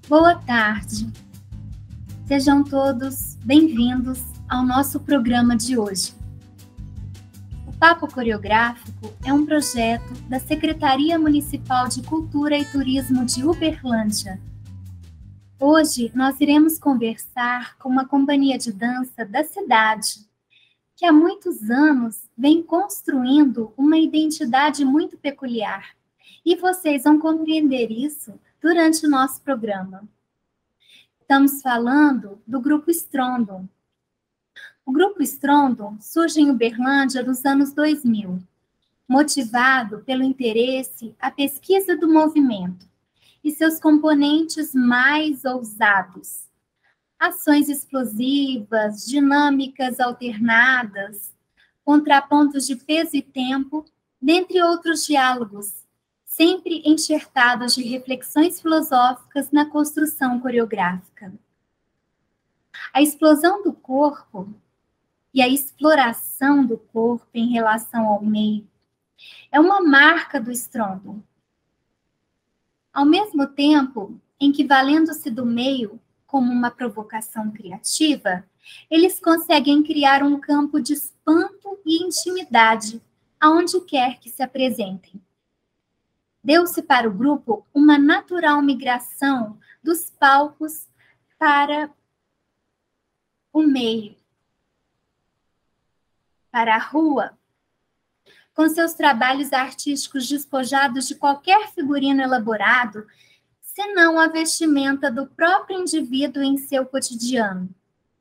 Boa tarde. Sejam todos bem-vindos ao nosso programa de hoje. O Papo Coreográfico é um projeto da Secretaria Municipal de Cultura e Turismo de Uberlândia. Hoje nós iremos conversar com uma companhia de dança da cidade, que há muitos anos vem construindo uma identidade muito peculiar. E vocês vão compreender isso durante o nosso programa. Estamos falando do Grupo Estrondo. O Grupo Estrondo surge em Uberlândia nos anos 2000, motivado pelo interesse à pesquisa do movimento e seus componentes mais ousados. Ações explosivas, dinâmicas alternadas, contrapontos de peso e tempo, dentre outros diálogos, sempre enxertados de reflexões filosóficas na construção coreográfica. A explosão do corpo e a exploração do corpo em relação ao meio é uma marca do estrondo. Ao mesmo tempo em que, valendo-se do meio como uma provocação criativa, eles conseguem criar um campo de espanto e intimidade aonde quer que se apresentem. Deu-se para o grupo uma natural migração dos palcos para o meio, para a rua, com seus trabalhos artísticos despojados de qualquer figurino elaborado, senão a vestimenta do próprio indivíduo em seu cotidiano.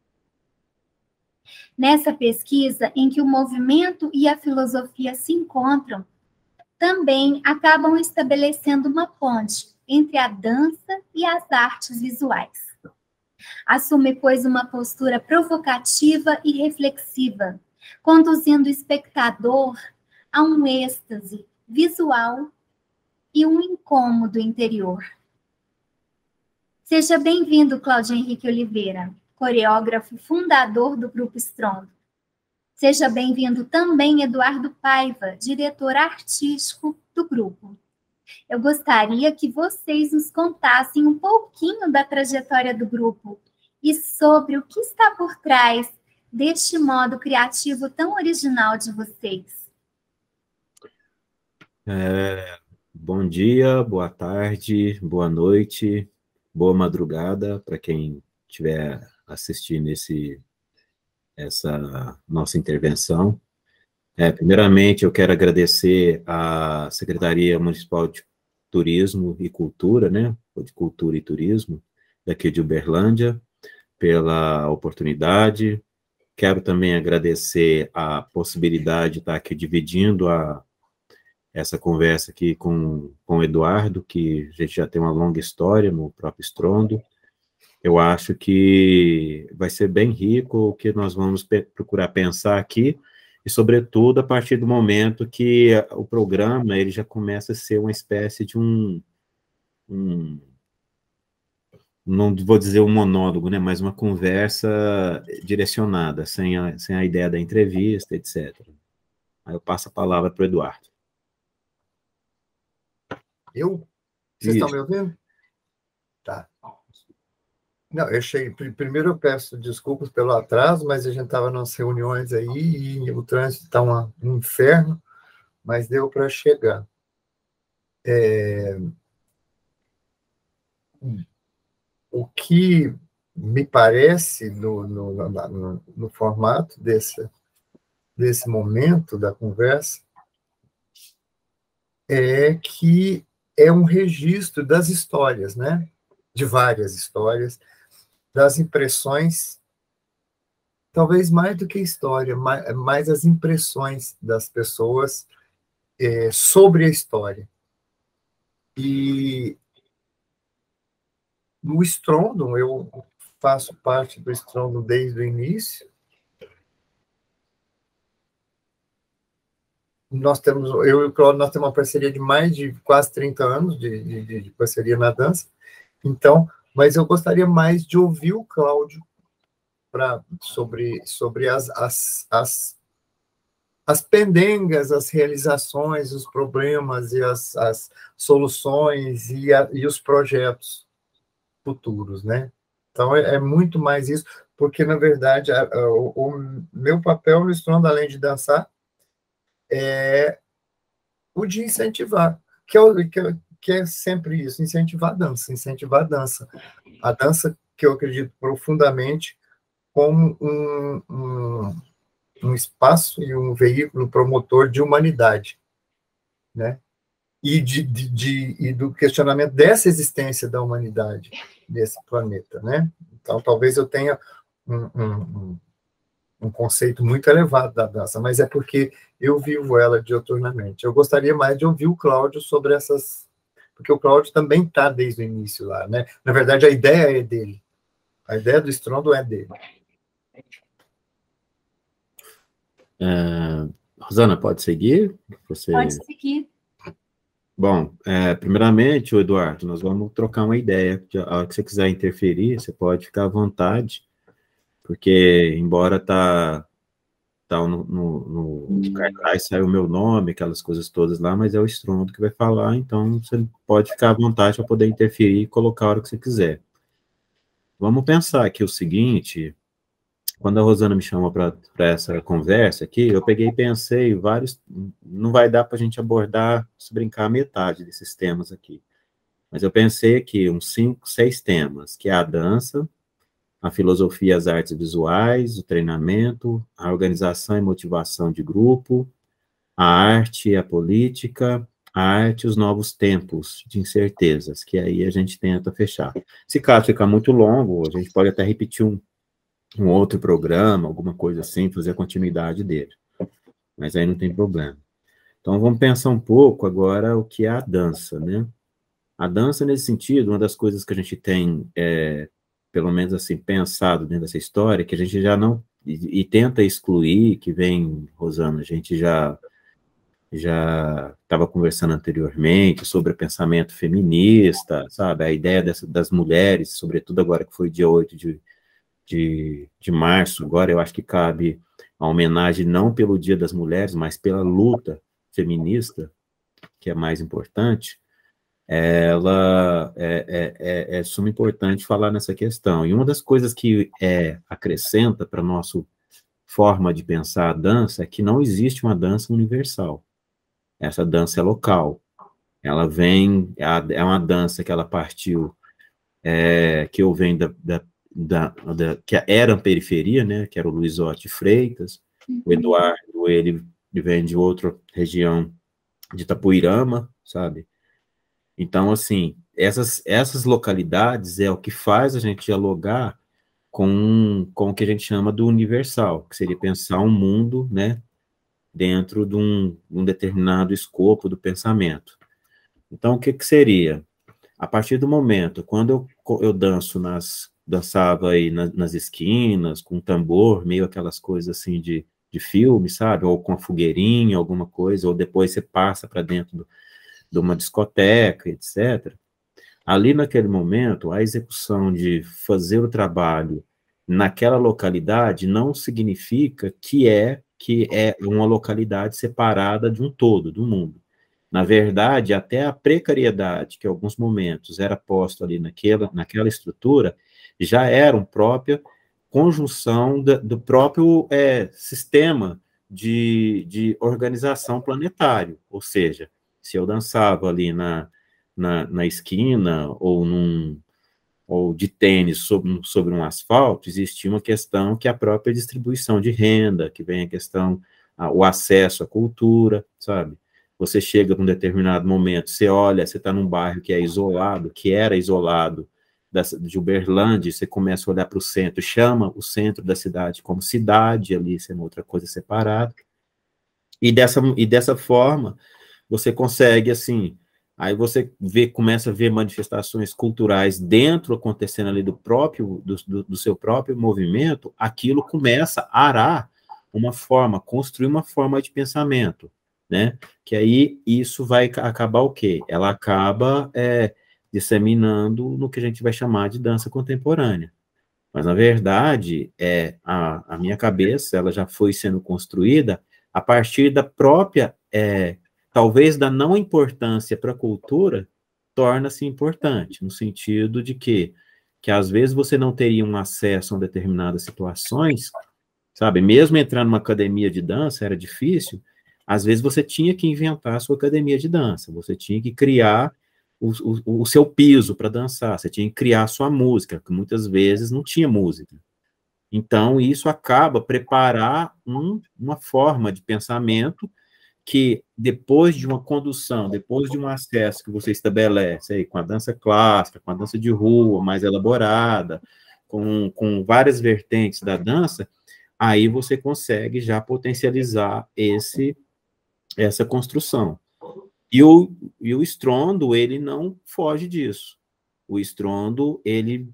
Nessa pesquisa, em que o movimento e a filosofia se encontram, também acabam estabelecendo uma ponte entre a dança e as artes visuais. Assume, pois, uma postura provocativa e reflexiva, conduzindo o espectador a um êxtase visual e um incômodo interior. Seja bem-vindo, Cláudio Henrique Oliveira, coreógrafo e fundador do Grupo Estrondo. Seja bem-vindo também, Eduardo Paiva, diretor artístico do grupo. Eu gostaria que vocês nos contassem um pouquinho da trajetória do grupo e sobre o que está por trás deste modo criativo tão original de vocês. Bom dia, boa tarde, boa noite, boa madrugada para quem estiver assistindo essa nossa intervenção. Primeiramente, eu quero agradecer à Secretaria Municipal de Turismo e Cultura, né, de Cultura e Turismo, daqui de Uberlândia, pela oportunidade. Quero também agradecer a possibilidade de estar aqui dividindo essa conversa aqui com o Eduardo, que a gente já tem uma longa história no próprio Estrondo. Eu acho que vai ser bem rico o que nós vamos procurar pensar aqui, e, sobretudo, a partir do momento que o programa ele já começa a ser uma espécie de não vou dizer um monólogo, né, mas uma conversa direcionada, sem a ideia da entrevista, etc. Aí eu passo a palavra para o Eduardo. Vocês estão me ouvindo? Tá. Não, primeiro eu peço desculpas pelo atraso, mas a gente estava nas reuniões aí e o trânsito está um inferno, mas deu para chegar. O que me parece no formato desse momento da conversa é que é um registro das histórias, né? De várias histórias, das impressões, talvez mais do que história, mais as impressões das pessoas sobre a história. E no Estrondo, eu faço parte do Estrondo desde o início. Eu e o Cláudio, nós temos uma parceria de mais de quase 30 anos de parceria na dança. Então, mas eu gostaria mais de ouvir o Cláudio sobre as pendengas, as realizações, os problemas e as soluções e os projetos futuros, né? Então, é muito mais isso, porque, na verdade, o meu papel no Estrondo, além de dançar, é o de incentivar, que é sempre isso, incentivar a dança, incentivar a dança. A dança que eu acredito profundamente como um espaço e um veículo promotor de humanidade, né? E do questionamento dessa existência da humanidade, desse planeta, né? Então, talvez eu tenha um conceito muito elevado da dança, mas é porque eu vivo ela dioturnamente. Eu gostaria mais de ouvir o Cláudio sobre essas, porque o Cláudio também está desde o início lá, né? Na verdade, a ideia é dele. A ideia do estrondo é dele. Rosana, pode seguir? Pode seguir. Bom, primeiramente, Eduardo, nós vamos trocar uma ideia. A hora que você quiser interferir, você pode ficar à vontade, porque, embora tá no cartaz, sai o meu nome, aquelas coisas todas lá, mas é o Estrondo que vai falar, então você pode ficar à vontade para poder interferir e colocar a hora que você quiser. Vamos pensar aqui o seguinte: quando a Rosana me chamou para essa conversa aqui, eu peguei e pensei vários, não vai dar para a gente abordar, se brincar, a metade desses temas aqui. Mas eu pensei aqui uns 5, 6 temas, que é a dança, a filosofia e as artes visuais, o treinamento, a organização e motivação de grupo, a arte e a política, a arte e os novos tempos de incertezas, que aí a gente tenta fechar. Se caso ficar muito longo, a gente pode até repetir um outro programa, alguma coisa assim, fazer a continuidade dele. Mas aí não tem problema. Então, vamos pensar um pouco agora o que é a dança, né? A dança, nesse sentido, uma das coisas que a gente tem, pelo menos assim, pensado dentro dessa história, que a gente já não, e tenta excluir, que vem, Rosana, a gente já estava conversando anteriormente sobre o pensamento feminista, sabe? A ideia das mulheres, sobretudo agora que foi dia 8 de março, agora eu acho que cabe a homenagem não pelo Dia das Mulheres, mas pela luta feminista, que é mais importante. Ela é suma importante falar nessa questão. E uma das coisas que acrescenta para a nossa forma de pensar a dança é que não existe uma dança universal. Essa dança é local. Ela vem, é uma dança que ela partiu, que eu venho que era a periferia, né, que era o Luiz Otti Freitas, o Eduardo, ele vem de outra região de Itapuirama, sabe? Então, assim, essas localidades é o que faz a gente dialogar com o que a gente chama do universal, que seria pensar um mundo, né, dentro de um determinado escopo do pensamento. Então, o que seria? A partir do momento, quando eu dançava aí nas esquinas, com tambor, meio aquelas coisas assim de filme, sabe? Ou com a fogueirinha, alguma coisa, ou depois você passa para dentro de uma discoteca, etc. Ali naquele momento, a execução de fazer o trabalho naquela localidade não significa que é uma localidade separada de um todo, do mundo. Na verdade, até a precariedade que em alguns momentos era posta ali naquela estrutura já era uma própria conjunção do próprio sistema de organização planetário. Ou seja, se eu dançava ali na esquina ou de tênis sobre um asfalto, existia uma questão que é a própria distribuição de renda, que vem a questão, o acesso à cultura, sabe? Você chega num determinado momento, você olha, você está num bairro que é isolado, que era isolado de Uberlândia, você começa a olhar para o centro, chama o centro da cidade como cidade, ali sendo outra coisa separada, e dessa forma, você consegue, assim, aí você começa a ver manifestações culturais dentro, acontecendo ali do seu próprio movimento, aquilo começa a arar uma forma, construir uma forma de pensamento, né? Que aí isso vai acabar o quê? Ela acaba disseminando no que a gente vai chamar de dança contemporânea. Mas, na verdade, a minha cabeça ela já foi sendo construída a partir da própria, talvez da não importância para a cultura, torna-se importante, no sentido de que que às vezes você não teria um acesso a determinadas situações, sabe? Mesmo entrar numa academia de dança era difícil, às vezes você tinha que inventar a sua academia de dança, você tinha que criar o seu piso para dançar, você tinha que criar a sua música, que muitas vezes não tinha música. Então, isso acaba preparar uma forma de pensamento que, depois de uma condução, depois de um acesso que você estabelece aí, com a dança clássica, com a dança de rua mais elaborada, com várias vertentes da dança, aí você consegue já potencializar essa construção. E o estrondo, ele não foge disso. O estrondo, ele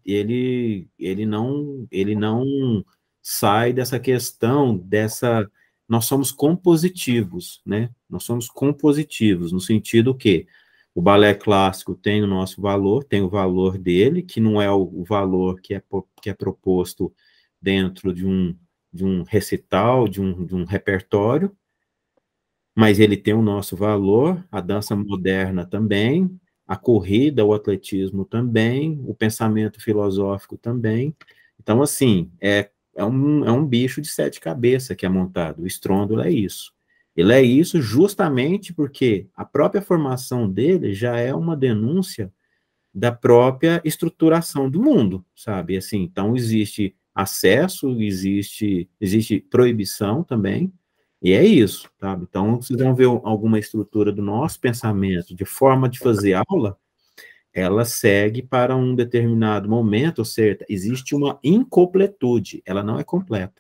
não sai dessa questão, nós somos compositivos, né? Nós somos compositivos, no sentido que o balé clássico tem o nosso valor, tem o valor dele, que não é o valor que é proposto dentro de um recital, de um repertório, mas ele tem o nosso valor, a dança moderna também, a corrida, o atletismo também, o pensamento filosófico também. Então, assim, é um bicho de 7 cabeças que é montado. O estrondo é isso. Ele é isso justamente porque a própria formação dele já é uma denúncia da própria estruturação do mundo, sabe? Assim, então, existe acesso, existe proibição também, e é isso, sabe? Então, vocês vão ver alguma estrutura do nosso pensamento, de forma de fazer aula, ela segue para um determinado momento, ou seja, existe uma incompletude, ela não é completa.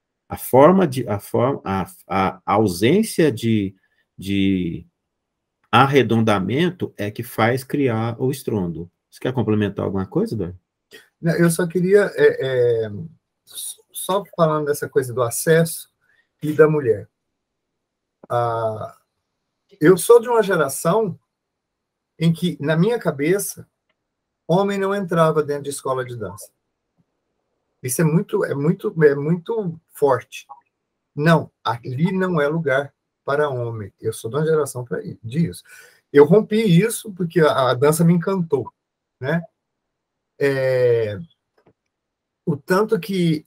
A ausência de arredondamento é que faz criar o estrondo. Você quer complementar alguma coisa, Dor? Eu só queria, só falando dessa coisa do acesso e da mulher. Eu sou de uma geração em que, na minha cabeça, homem não entrava dentro de escola de dança. Isso é muito forte. Não, ali não é lugar para homem. Eu sou de uma geração disso. Eu rompi isso porque a dança me encantou, né? O tanto que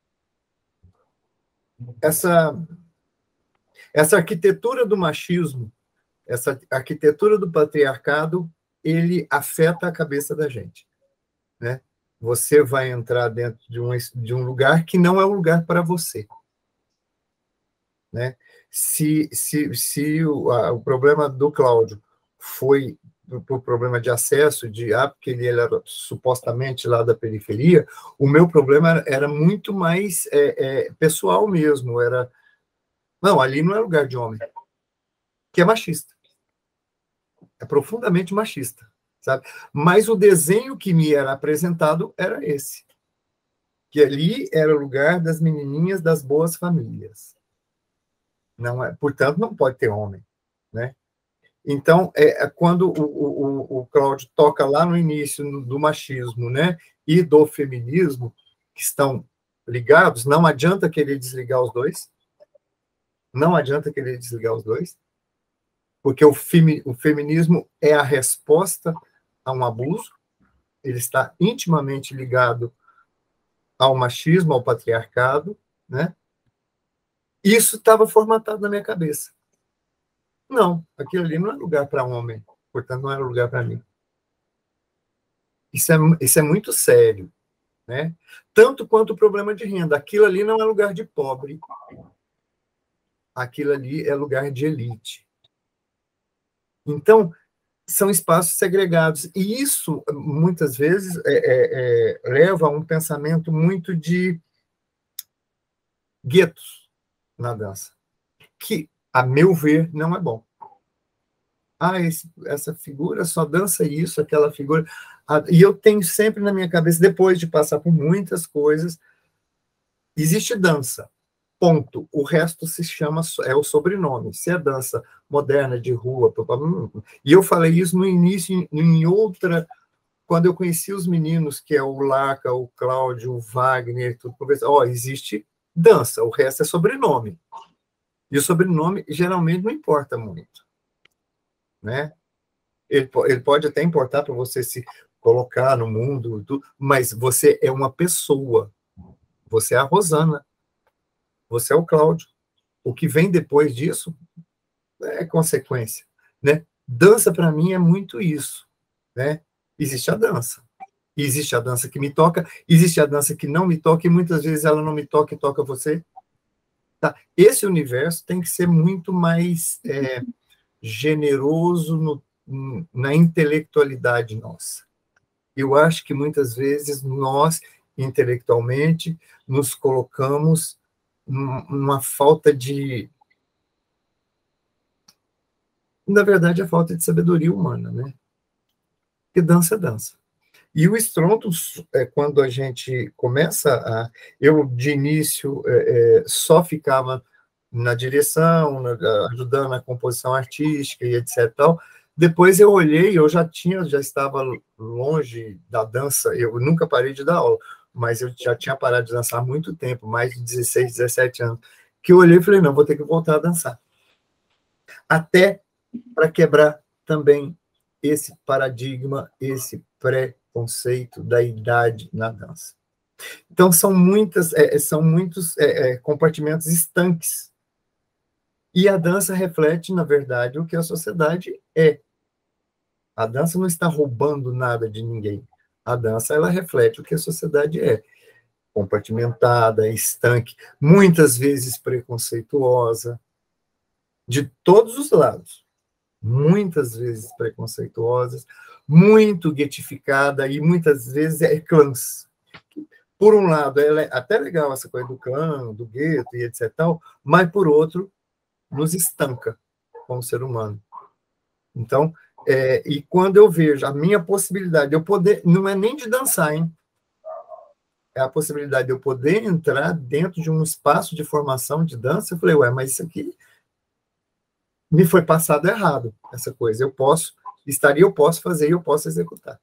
essa arquitetura do machismo, essa arquitetura do patriarcado, ele afeta a cabeça da gente, né? Você vai entrar dentro de um lugar que não é um lugar para você, né? Se o problema do Cláudio foi por problema de acesso, porque ele era supostamente lá da periferia, o meu problema era muito mais pessoal mesmo, não, ali não é lugar de homem, que é machista. É profundamente machista, sabe? Mas o desenho que me era apresentado era esse, que ali era o lugar das menininhas das boas famílias. Portanto, não pode ter homem, né? Então, quando o Cláudio toca lá no início do machismo, né, e do feminismo, que estão ligados, não adianta querer desligar os dois, porque o feminismo é a resposta a um abuso, ele está intimamente ligado ao machismo, ao patriarcado, né? Isso estava formatado na minha cabeça. Não, aquilo ali não é lugar para homem, portanto, não era lugar para mim. Isso é muito sério, né? Tanto quanto o problema de renda. Aquilo ali não é lugar de pobre, aquilo ali é lugar de elite. Então, são espaços segregados. E isso, muitas vezes, leva a um pensamento muito de guetos na dança, que, a meu ver, não é bom. Essa figura só dança isso, aquela figura. E eu tenho sempre na minha cabeça, depois de passar por muitas coisas, existe dança. Ponto. O resto se chama, é o sobrenome. Se é dança moderna, de rua, e eu falei isso no início, em outra, quando eu conheci os meninos, que é o Laca, o Cláudio, o Wagner, tudo, existe dança, o resto é sobrenome. E o sobrenome, geralmente, não importa muito, né? Ele pode até importar para você se colocar no mundo, mas você é uma pessoa. Você é a Rosana. Você é o Cláudio. O que vem depois disso é consequência, né? Dança, para mim, é muito isso, né? Existe a dança. Existe a dança que me toca, existe a dança que não me toca, e muitas vezes ela não me toca e toca você. Tá? Esse universo tem que ser muito mais generoso na intelectualidade nossa. Eu acho que muitas vezes nós, intelectualmente, nos colocamos numa falta de... Na verdade, a falta de sabedoria humana, né? Porque dança é dança. E o estronto, quando a gente começa a... Eu, de início, só ficava na direção, ajudando na composição artística e etc. Tal. Depois eu olhei, eu já estava longe da dança, eu nunca parei de dar aula, mas eu já tinha parado de dançar há muito tempo, mais de 16, 17 anos, que eu olhei e falei, não, vou ter que voltar a dançar. Até para quebrar também esse paradigma, esse preconceito da idade na dança. Então, são muitos compartimentos estanques. E a dança reflete, na verdade, o que a sociedade é. A dança não está roubando nada de ninguém. A dança, ela reflete o que a sociedade é. Compartimentada, estanque, muitas vezes preconceituosa, de todos os lados. Muitas vezes preconceituosas, muito guetificada, e muitas vezes é clãs. Por um lado, ela é até legal essa coisa do clã, do gueto e etc. Tal, mas, por outro, nos estanca como ser humano. Então, e quando eu vejo a minha possibilidade de eu poder, não é nem de dançar, hein? É a possibilidade de eu poder entrar dentro de um espaço de formação de dança, eu falei, ué, mas isso aqui me foi passado errado, essa coisa. Eu posso fazer e eu posso executar.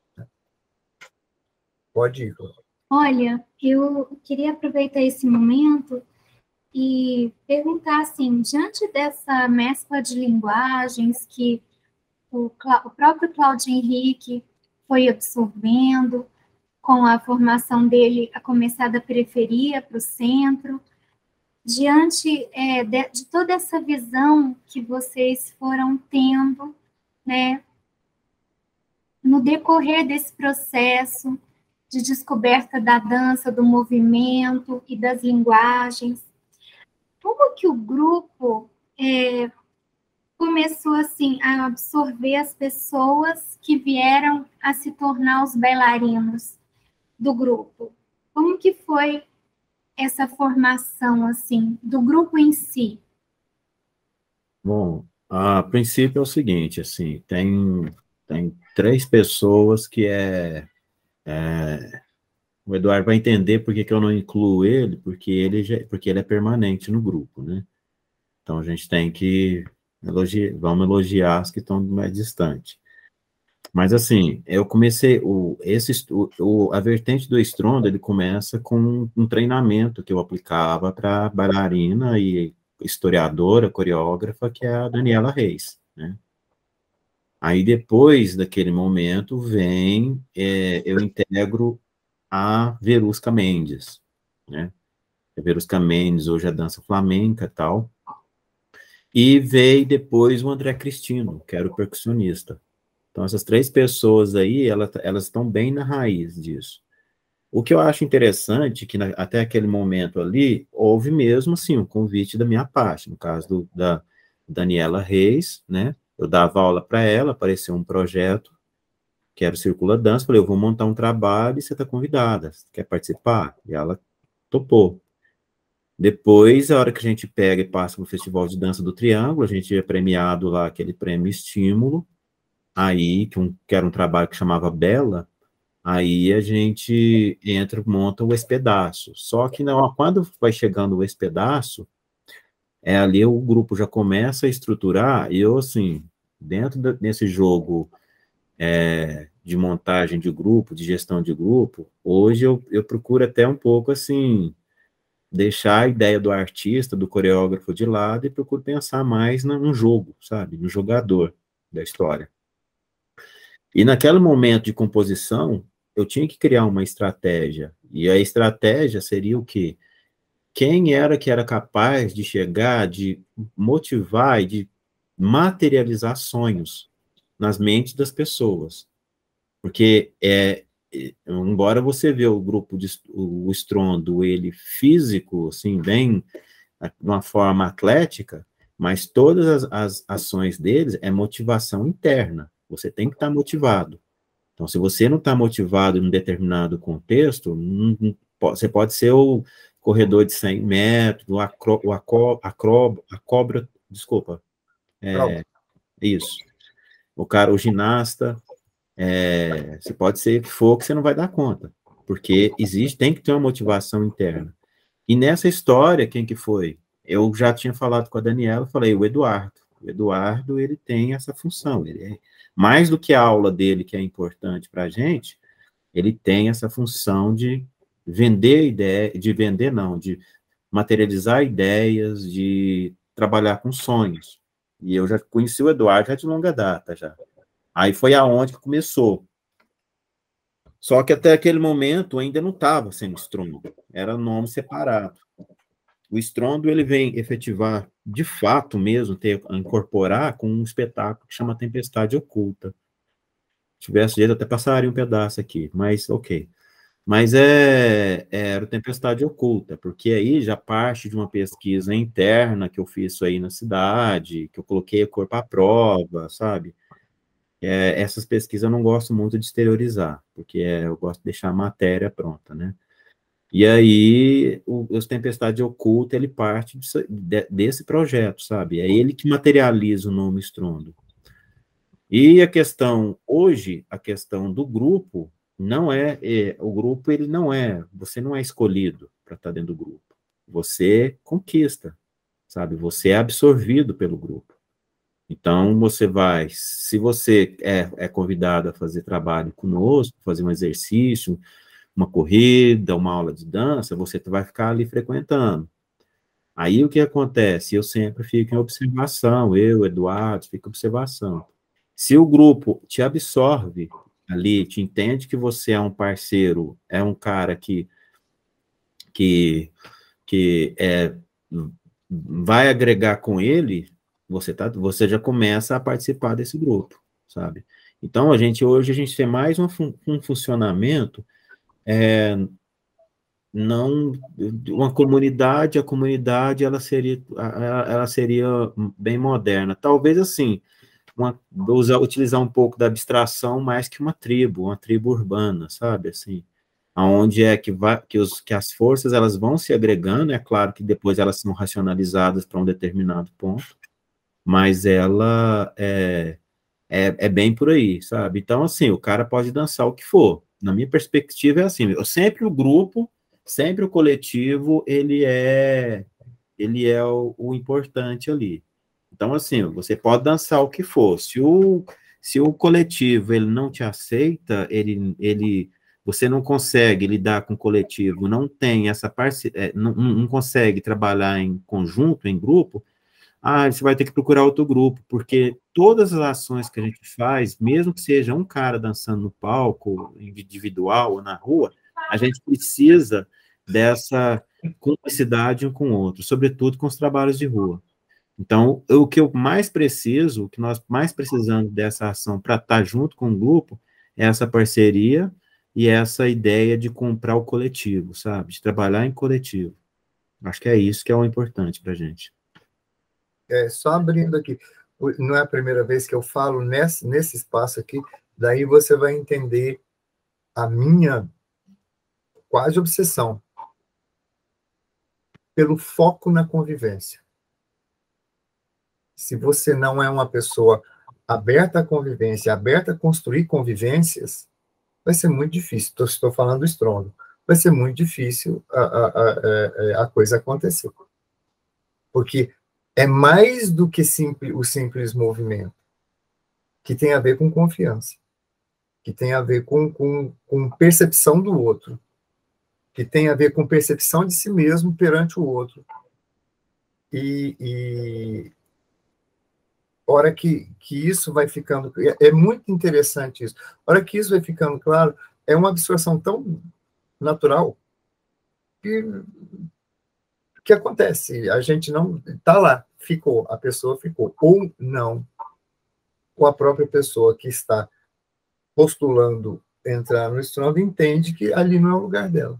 Pode ir, Cláudia. Olha, eu queria aproveitar esse momento e perguntar, assim, diante dessa mescla de linguagens que o próprio Cláudio Henrique foi absorvendo, com a formação dele a começar da periferia para o centro, diante de toda essa visão que vocês foram tendo, né, no decorrer desse processo de descoberta da dança, do movimento e das linguagens, como que o grupo começou assim a absorver as pessoas que vieram a se tornar os bailarinos do grupo? Como que foi essa formação assim do grupo em si? Bom, a princípio é o seguinte, assim, tem 3 pessoas que o Eduardo vai entender por que eu não incluo ele, porque ele é permanente no grupo, né? Então a gente tem que vamos elogiar as que estão mais distantes. Mas assim, eu comecei a vertente do estrondo, ele começa com um treinamento que eu aplicava para bailarina e historiadora, coreógrafa, que é a Daniela Reis, né? Aí depois daquele momento eu integro a Verusca Mendes, né? A Verusca Mendes hoje é dança flamenca e tal. E veio depois o André Cristino, que era o percussionista. Então, essas 3 pessoas aí, elas estão bem na raiz disso. O que eu acho interessante, que até aquele momento ali, houve mesmo, assim, um convite da minha parte, no caso da Daniela Reis, né? Eu dava aula para ela, apareceu um projeto, que era o Circula Dança, falei, eu vou montar um trabalho e você está convidada, você quer participar? E ela topou. Depois, a hora que a gente pega e passa no Festival de Dança do Triângulo, a gente é premiado lá, aquele prêmio Estímulo, aí, que era um trabalho que chamava Bela, aí a gente monta o Espedaço. Só que quando vai chegando o Espedaço, ali o grupo já começa a estruturar, e eu, assim, dentro desse jogo de montagem de grupo, de gestão de grupo, hoje eu procuro até um pouco, assim, deixar a ideia do artista, do coreógrafo de lado e procuro pensar mais num jogo, sabe? No jogador da história. E naquele momento de composição, eu tinha que criar uma estratégia. E a estratégia seria o quê? Quem era que era capaz de chegar, de motivar e de materializar sonhos nas mentes das pessoas? Porque, embora você vê o grupo, o estrondo, ele físico, assim, bem, de uma forma atlética, mas todas as ações deles é motivação interna. Você tem que estar motivado. Então, se você não está motivado em um determinado contexto, você pode ser o corredor de 100 metros, a cobra, desculpa, isso. O ginasta, você pode ser o que for que você não vai dar conta, porque tem que ter uma motivação interna. E nessa história, quem que foi? Eu já tinha falado com a Daniela, falei, o Eduardo. O Eduardo, ele tem essa função, ele mais do que a aula dele, que é importante para a gente, ele tem essa função de vender ideia, de materializar ideias, de trabalhar com sonhos. E eu já conheci o Eduardo já de longa data, já. Aí foi aonde que começou. Só que até aquele momento ainda não estava sendo estrondo, era nome separado. O estrondo, ele vem efetivar, de fato mesmo, incorporar com um espetáculo que chama Tempestade Oculta. Se tivesse jeito, até passaria um pedaço aqui, mas ok. Mas era Tempestade Oculta, porque aí já parte de uma pesquisa interna que eu fiz isso aí na cidade, que eu coloquei o corpo à prova, sabe? Essas pesquisas eu não gosto muito de exteriorizar, porque eu gosto de deixar a matéria pronta, né? E aí, os Tempestade Oculta, ele parte desse projeto, sabe? É ele que materializa o nome Estrondo. E a questão, hoje, a questão do grupo, não o grupo, ele não você não é escolhido para estar dentro do grupo. Você conquista, sabe? Você é absorvido pelo grupo. Então, se você é convidado a fazer trabalho conosco, fazer um exercício, uma corrida, uma aula de dança, você vai ficar ali frequentando. Aí, o que acontece? Eu sempre fico em observação, Eduardo, fico em observação. Se o grupo te absorve ali, te entende que você é um parceiro, é um cara que vai agregar com ele, você já começa a participar desse grupo, sabe? Então, hoje a gente tem mais um funcionamento, não uma comunidade, a comunidade ela seria bem moderna. Talvez assim, utilizar um pouco da abstração mais que uma tribo urbana, sabe? Assim, aonde que as forças elas vão se agregando, é claro que depois elas são racionalizadas para um determinado ponto, mas ela é bem por aí, sabe? Então, assim, o cara pode dançar o que for. Na minha perspectiva é assim, sempre o grupo, sempre o coletivo, ele é o importante ali. Então, assim, você pode dançar o que for. Se o coletivo ele não te aceita, você não consegue lidar com o coletivo, não tem essa parceria, não consegue trabalhar em conjunto, em grupo, você vai ter que procurar outro grupo, porque todas as ações que a gente faz, mesmo que seja um cara dançando no palco, individual ou na rua, a gente precisa dessa cumplicidade um com o outro, sobretudo com os trabalhos de rua. Então, o que eu mais preciso, o que nós mais precisamos dessa ação para estar junto com o grupo, é essa parceria e essa ideia de comprar o coletivo, sabe? De trabalhar em coletivo. Acho que é isso que é o importante para a gente. Só abrindo aqui, não é a primeira vez que eu falo nesse espaço aqui, daí você vai entender a minha quase obsessão pelo foco na convivência. Se você não é uma pessoa aberta à convivência, aberta a construir convivências, vai ser muito difícil. Estou falando do estrondo. Vai ser muito difícil a coisa acontecer. Porque é mais do que o simples movimento, que tem a ver com confiança, que tem a ver com percepção do outro, que tem a ver com percepção de si mesmo perante o outro. E hora que isso vai ficando... É muito interessante isso. A hora que isso vai ficando claro, é uma absorção tão natural que acontece. A gente não... Está lá, ficou, a pessoa ficou. Ou não. Ou a própria pessoa que está postulando entrar no estrondo entende que ali não é o lugar dela.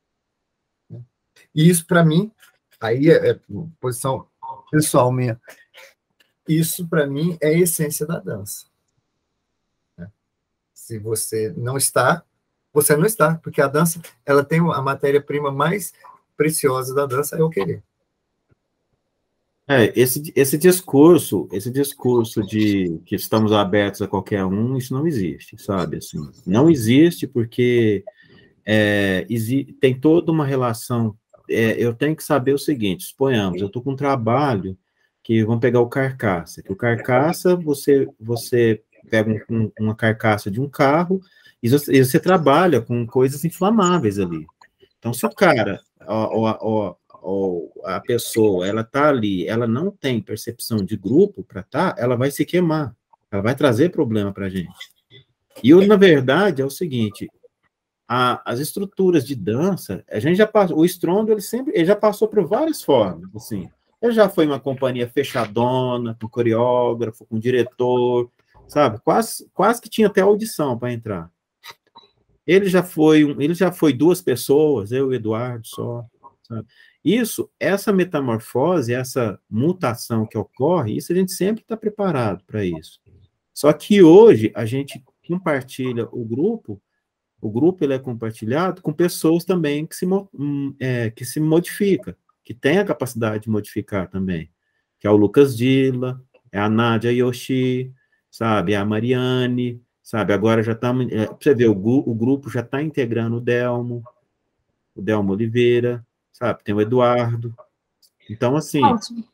E isso, para mim, aí é posição pessoal minha, isso, para mim, é a essência da dança. Se você não está, você não está, porque a dança, ela tem a matéria-prima mais preciosa da dança, é o querer. Esse discurso de que estamos abertos a qualquer um, isso não existe, sabe? Assim, não existe porque tem toda uma relação. Eu tenho que saber o seguinte: suponhamos, eu estou com um trabalho que vamos pegar o carcaça. Que o carcaça, você pega uma carcaça de um carro e você trabalha com coisas inflamáveis ali. Então, se o cara, a pessoa, ela está ali, ela não tem percepção de grupo para estar, ela vai se queimar, ela vai trazer problema para a gente. E, na verdade, é o seguinte: as estruturas de dança, a gente já passou, o estrondo, ele já passou por várias formas, assim. Ele já foi uma companhia fechadona, com coreógrafo, com diretor, sabe? Quase que tinha até audição para entrar. Ele já foi duas pessoas, eu e o Eduardo só, sabe? Essa metamorfose, essa mutação que ocorre, isso a gente sempre está preparado para isso. Só que hoje a gente compartilha o grupo ele é compartilhado com pessoas também que se modifica, que tem a capacidade de modificar também, que é o Lucas Dilla, é a Nádia Yoshi, sabe, é a Mariane, sabe, agora já estamos, para você ver, o grupo já está integrando o Delmo Oliveira, sabe, tem o Eduardo, então, assim... Ótimo.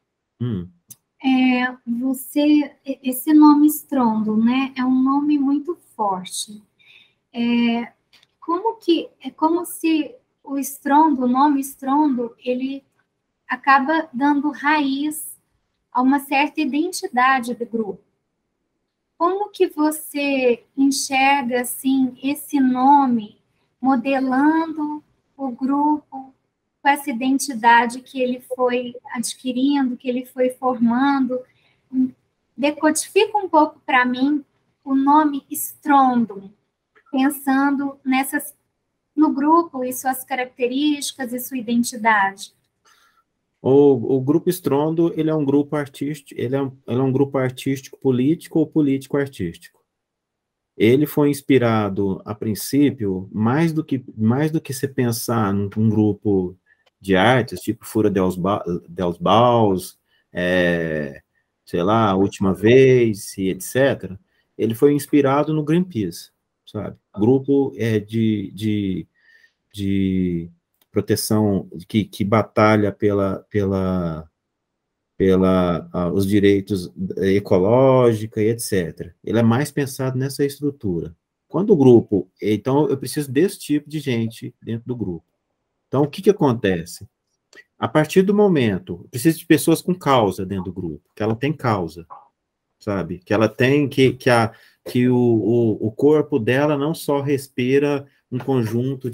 Esse nome estrondo, né, é um nome muito forte. É como se o estrondo, o nome estrondo, ele acaba dando raiz a uma certa identidade do grupo. Como que você enxerga, assim, esse nome modelando o grupo com essa identidade que ele foi adquirindo, que ele foi formando? Decodifica um pouco para mim o nome estrondo, pensando no grupo e suas características e sua identidade. O grupo Estrondo, ele é um grupo artístico, ele é um grupo artístico político ou político artístico. Ele foi inspirado, a princípio, mais do que você pensar num grupo de artes, tipo Fura dels Baus, sei lá, A Última Vez, e etc. Ele foi inspirado no Greenpeace, sabe? Grupo de proteção, que batalha os direitos ecológicos e etc. Ele é mais pensado nessa estrutura. Quando o grupo... Então, eu preciso desse tipo de gente dentro do grupo. Então, o que acontece? A partir do momento... Eu preciso de pessoas com causa dentro do grupo, que ela tem causa, sabe? Que ela tem... Que o corpo dela não só respira um conjunto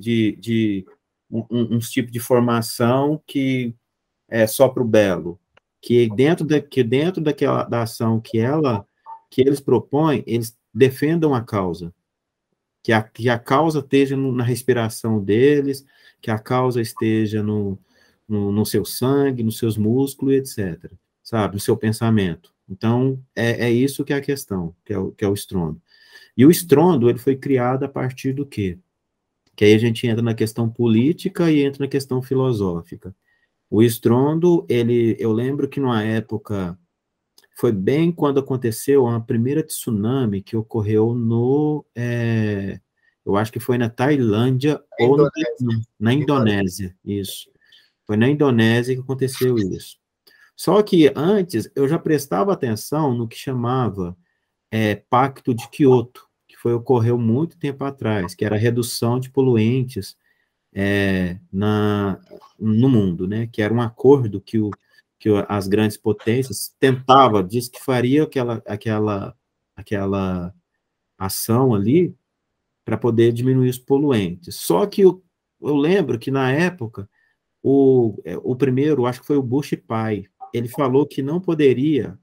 um tipo de formação que é só para o belo, que dentro da ação que eles propõem, eles defendam a causa, que a causa esteja na respiração deles, que a causa esteja no seu sangue, nos seus músculos, etc., sabe, no seu pensamento. Então, é isso que é a questão, que é o estrondo. E o estrondo, ele foi criado a partir do quê? Que aí a gente entra na questão política e entra na questão filosófica. O estrondo, eu lembro que numa época, foi bem quando aconteceu a primeira tsunami que ocorreu eu acho que foi na Tailândia ou na Indonésia, isso. Foi na Indonésia que aconteceu isso. Só que antes, eu já prestava atenção no que chamava Pacto de Quioto, que ocorreu muito tempo atrás, que era a redução de poluentes no mundo, né? Que era um acordo que que as grandes potências tentavam, diz que faria aquela ação ali para poder diminuir os poluentes. Só que eu lembro que, na época, o primeiro, acho que foi o Bush pai, ele falou que não poderia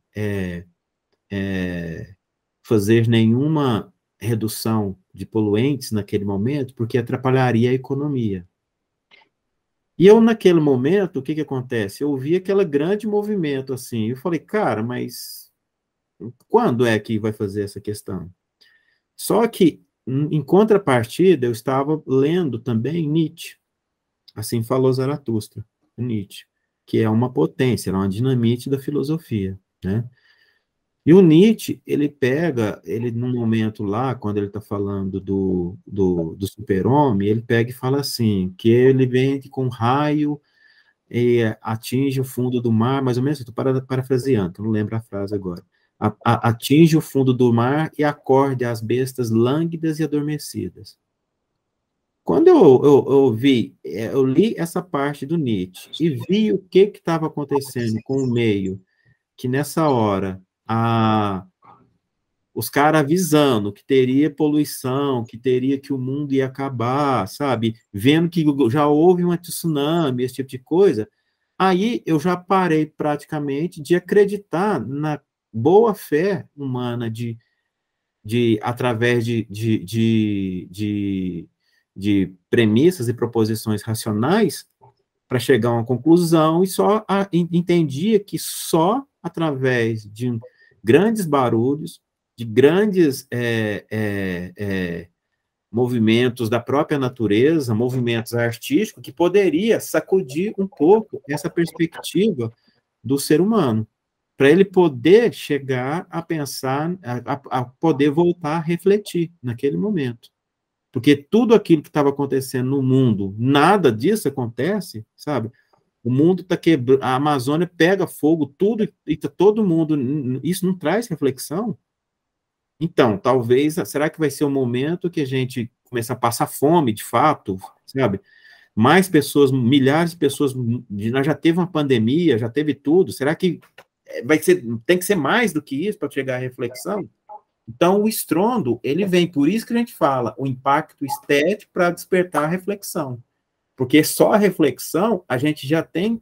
fazer nenhuma redução de poluentes naquele momento, porque atrapalharia a economia. E eu, naquele momento, o que acontece? Eu vi aquele grande movimento, assim, eu falei, cara, mas quando é que vai fazer essa questão? Só que, em contrapartida, eu estava lendo também Nietzsche, assim falou Zaratustra, Nietzsche, que é uma potência, é uma dinamite da filosofia, né? E o Nietzsche, ele num momento lá, quando ele está falando do super-homem, ele pega e fala assim, que ele vem com raio e atinge o fundo do mar, mais ou menos, estou parafraseando, não lembro a frase agora. Atinge o fundo do mar e acorde as bestas lânguidas e adormecidas. Quando eu li essa parte do Nietzsche e vi o que estava acontecendo com o meio, que nessa hora os caras avisando que teria poluição, que o mundo ia acabar, sabe? Vendo que já houve um tsunami, esse tipo de coisa, aí eu já parei praticamente de acreditar na boa fé humana através de premissas e proposições racionais para chegar a uma conclusão e só entendia que só através de grandes barulhos, de grandes movimentos da própria natureza, movimentos artísticos, que poderia sacudir um pouco essa perspectiva do ser humano, para ele poder chegar a pensar, a poder voltar a refletir naquele momento. Porque tudo aquilo que estava acontecendo no mundo, nada disso acontece, sabe? O mundo está quebrando, a Amazônia pega fogo, tudo, e tá todo mundo, isso não traz reflexão? Então, talvez, será que vai ser o momento que a gente começa a passar fome, de fato, sabe? Mais pessoas, milhares de pessoas, nós já teve uma pandemia, já teve tudo, será que tem que ser mais do que isso para chegar à reflexão? Então, o estrondo, ele vem, por isso que a gente fala, o impacto estético para despertar a reflexão. Porque só a reflexão, a gente já tem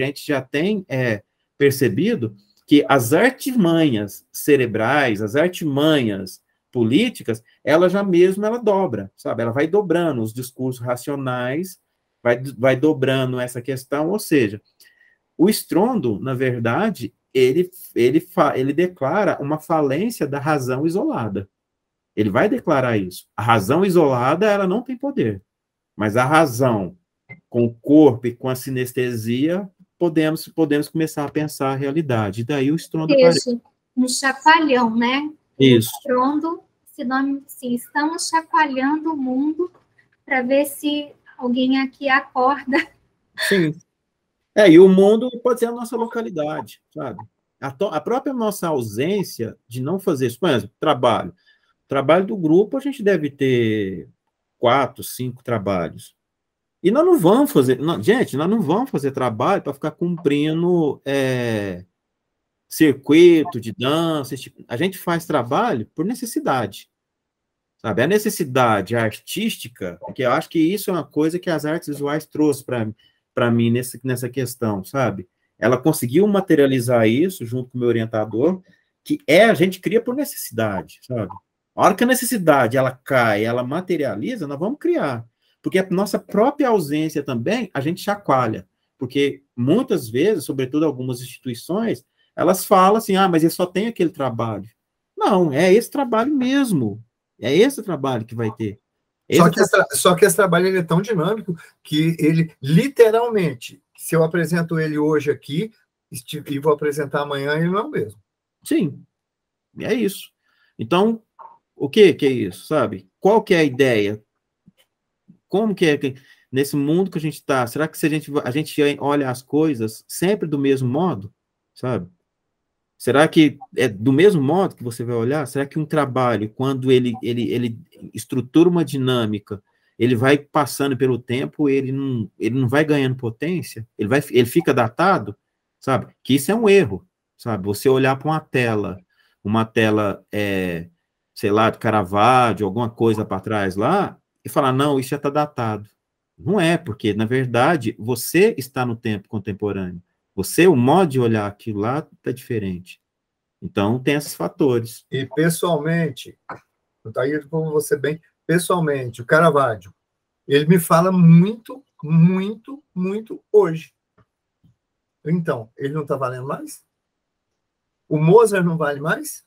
percebido que as artimanhas cerebrais, as artimanhas políticas, ela dobra, sabe? Ela vai dobrando os discursos racionais, vai dobrando essa questão, ou seja, o estrondo, na verdade, ele declara uma falência da razão isolada. Ele vai declarar isso. A razão isolada, ela não tem poder. Mas a razão, com o corpo e com a sinestesia, podemos começar a pensar a realidade. E daí o estrondo aparece. Um chacoalhão, né? Isso. O estrondo, sim, estamos chacoalhando o mundo para ver se alguém aqui acorda. Sim. E o mundo pode ser a nossa localidade, sabe? A própria nossa ausência de não fazer isso. Por exemplo, trabalho do grupo, a gente deve ter 4, 5 trabalhos. E nós não vamos fazer... gente, nós não vamos fazer trabalho para ficar cumprindo circuito de dança. A gente faz trabalho por necessidade, sabe? A necessidade artística, porque eu acho que isso é uma coisa que as artes visuais trouxe para mim nessa questão, sabe? Ela conseguiu materializar isso junto com o meu orientador, que a gente cria por necessidade, sabe? A hora que a necessidade ela cai, ela materializa, nós vamos criar. Porque a nossa própria ausência também, a gente chacoalha. Porque muitas vezes, sobretudo algumas instituições, elas falam assim, mas ele só tem aquele trabalho. Não, é esse trabalho mesmo. É esse trabalho que vai ter. Só que esse trabalho ele é tão dinâmico que ele, literalmente, se eu apresento ele hoje aqui e vou apresentar amanhã, ele não é o mesmo. Sim, é isso. Então, o que é isso, sabe? Qual que é a ideia? Como que é nesse mundo que a gente está? Será que se a gente olha as coisas sempre do mesmo modo, sabe? Será que é do mesmo modo que você vai olhar? Será que um trabalho, quando ele estrutura uma dinâmica, ele vai passando pelo tempo, ele não vai ganhando potência? Ele fica datado? sabe? Que isso é um erro, sabe? Você olhar para uma tela, sei lá, de Caravaggio, alguma coisa para trás lá, e falar, não, isso já está datado. Não é, porque, na verdade, você está no tempo contemporâneo. O modo de olhar aquilo lá está diferente. Então, tem esses fatores. E, pessoalmente, aí como você bem, pessoalmente, o Caravaggio, ele me fala muito, muito, muito hoje. Então, ele não está valendo mais? O Mozart não vale mais?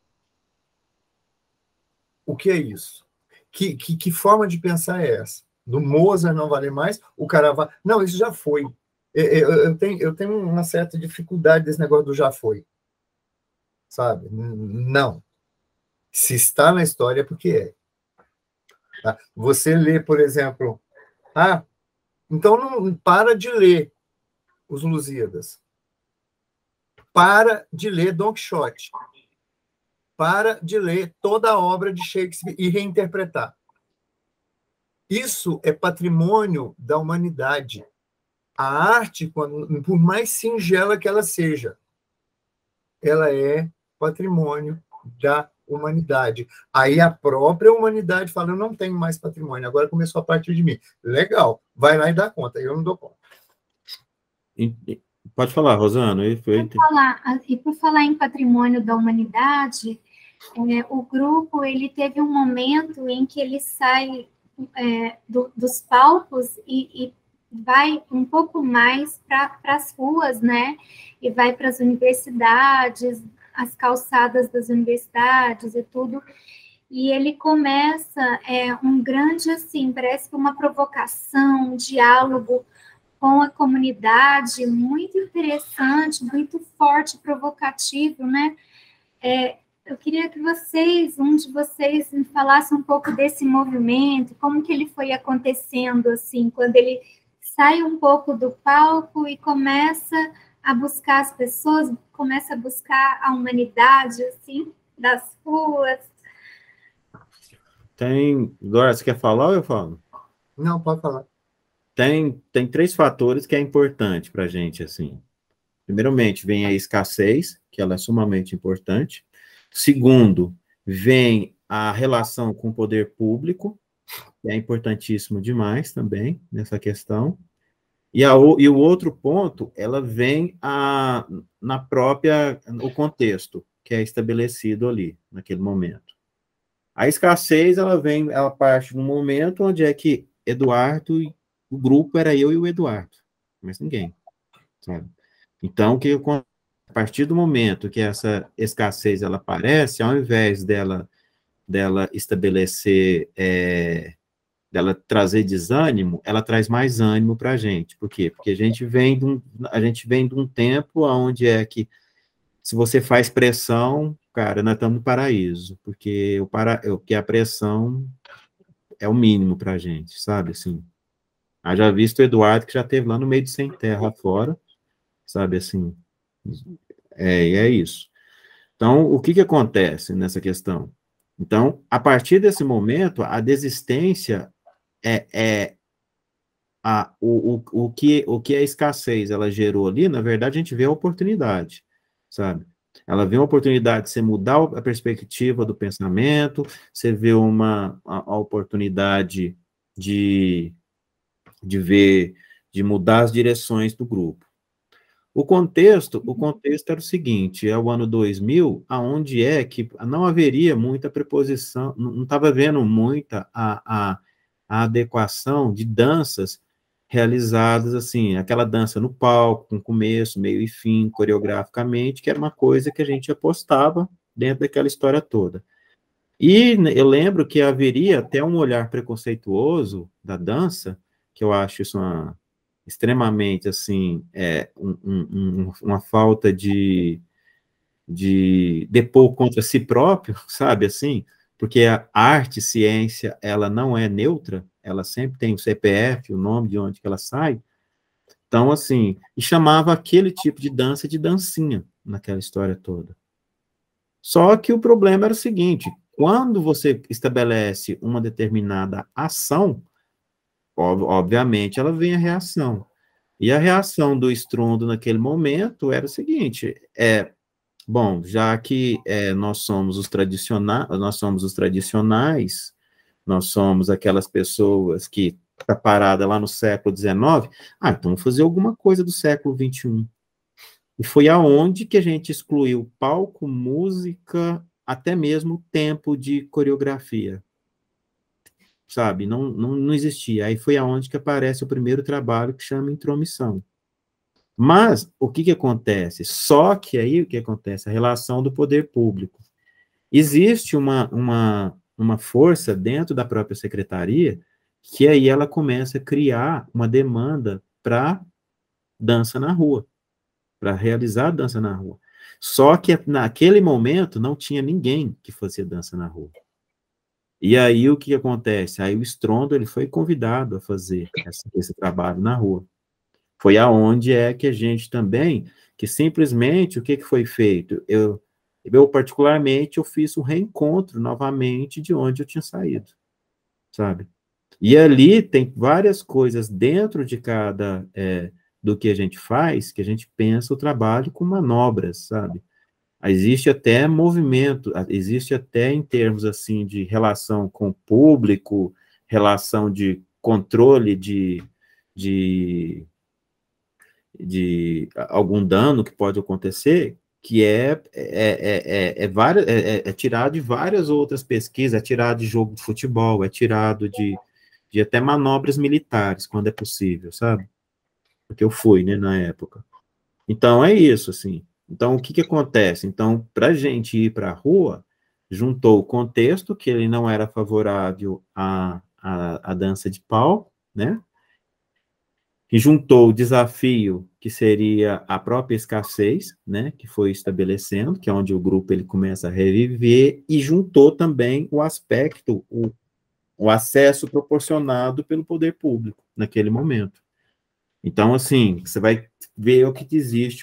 O que é isso? Que forma de pensar é essa? Do Mozart não vale mais? O Caravaggio... Não, isso já foi. Eu tenho uma certa dificuldade desse negócio do já foi. Sabe? Não. Se está na história, é porque é. Tá? Você lê, por exemplo... então não para de ler os Lusíadas. Para de ler Don Quixote. Para de ler toda a obra de Shakespeare e reinterpretar. Isso é patrimônio da humanidade. A arte, por mais singela que ela seja, ela é patrimônio da humanidade. Aí a própria humanidade fala, eu não tenho mais patrimônio, agora começou a partir de mim. Legal, vai lá e dá conta, eu não dou conta. Pode falar, Rosana. E por falar em patrimônio da humanidade, o grupo ele teve um momento em que ele sai dos palcos e vai um pouco mais para as ruas, né? E vai para as universidades, as calçadas das universidades e tudo. E ele começa um grande, assim, parece que uma provocação, um diálogo com a comunidade, muito interessante, muito forte, provocativo, né? Eu queria que um de vocês, me falasse um pouco desse movimento, como que ele foi acontecendo, assim, quando ele sai um pouco do palco e começa a buscar as pessoas, começa a buscar a humanidade, assim, das ruas. Dora, você quer falar ou eu falo? Não, pode falar. Tem 3 fatores que é importante para a gente, assim. Primeiramente, vem a escassez, que ela é sumamente importante. Segundo, vem a relação com o poder público, que é importantíssimo demais também nessa questão. E o outro ponto, ela vem no contexto que é estabelecido ali, naquele momento. A escassez, ela parte de um momento onde é que Eduardo, o grupo era eu e o Eduardo, mas ninguém, sabe? Então, a partir do momento que essa escassez ela aparece, ao invés dela estabelecer, dela trazer desânimo, ela traz mais ânimo para a gente. Por quê? Porque a gente vem de um tempo onde é que, se você faz pressão, cara, nós estamos no paraíso, porque a pressão é o mínimo para a gente, sabe, assim. Haja visto o Eduardo, que já esteve lá no meio de sem terra fora, sabe, assim, e é isso. Então, o que acontece nessa questão? Então, a partir desse momento, a desistência o que a escassez ela gerou ali, na verdade, a gente vê a oportunidade, sabe? Ela vê uma oportunidade de você mudar a perspectiva do pensamento, você vê a oportunidade de mudar as direções do grupo. O contexto era o seguinte, é o ano 2000, aonde é que não haveria muita preposição, não estava havendo muita a adequação de danças realizadas, assim, aquela dança no palco, com começo, meio e fim, coreograficamente, que era uma coisa que a gente apostava dentro daquela história toda. E eu lembro que haveria até um olhar preconceituoso da dança, que eu acho isso extremamente, assim, uma falta de depor contra si próprio, sabe, assim, porque a arte, ciência, ela não é neutra, ela sempre tem o CPF, o nome de onde que ela sai, então, assim, e chamava aquele tipo de dança de dancinha, naquela história toda. Só que o problema era o seguinte, quando você estabelece uma determinada ação, obviamente ela vem a reação. E a reação do estrondo naquele momento era o seguinte, bom, já que nós somos os tradicionais, nós somos aquelas pessoas que está parada lá no século XIX, então vamos fazer alguma coisa do século XXI. E foi aonde que a gente excluiu palco, música, até mesmo tempo de coreografia. Sabe? Não existia. Aí foi aonde que aparece o primeiro trabalho que chama intromissão. Mas, o que acontece? Só que aí o que acontece? A relação do poder público. Existe uma força dentro da própria secretaria que aí ela começa a criar uma demanda para dança na rua, para realizar a dança na rua. Só que naquele momento não tinha ninguém que fazia dança na rua. E aí o que acontece? Aí o Estrondo ele foi convidado a fazer esse trabalho na rua. Foi aonde que a gente também, que simplesmente o que foi feito? Eu particularmente, eu fiz um reencontro novamente de onde eu tinha saído, sabe? E ali tem várias coisas dentro de cada do que a gente faz, que a gente pensa o trabalho com manobras, sabe? Existe até movimento, existe até em termos assim de relação com o público, relação de controle de algum dano que pode acontecer, que é tirado de várias outras pesquisas, é tirado de jogo de futebol, é tirado de até manobras militares, quando é possível, sabe? Porque eu fui, né, na época. Então, é isso, assim. Então, o que acontece? Então, para a gente ir para a rua, juntou o contexto, que ele não era favorável à dança de pau, né? E juntou o desafio, que seria a própria escassez, né? Que foi estabelecendo, que é onde o grupo ele começa a reviver, e juntou também o aspecto, o acesso proporcionado pelo poder público naquele momento. Então, assim, você vai ver que existe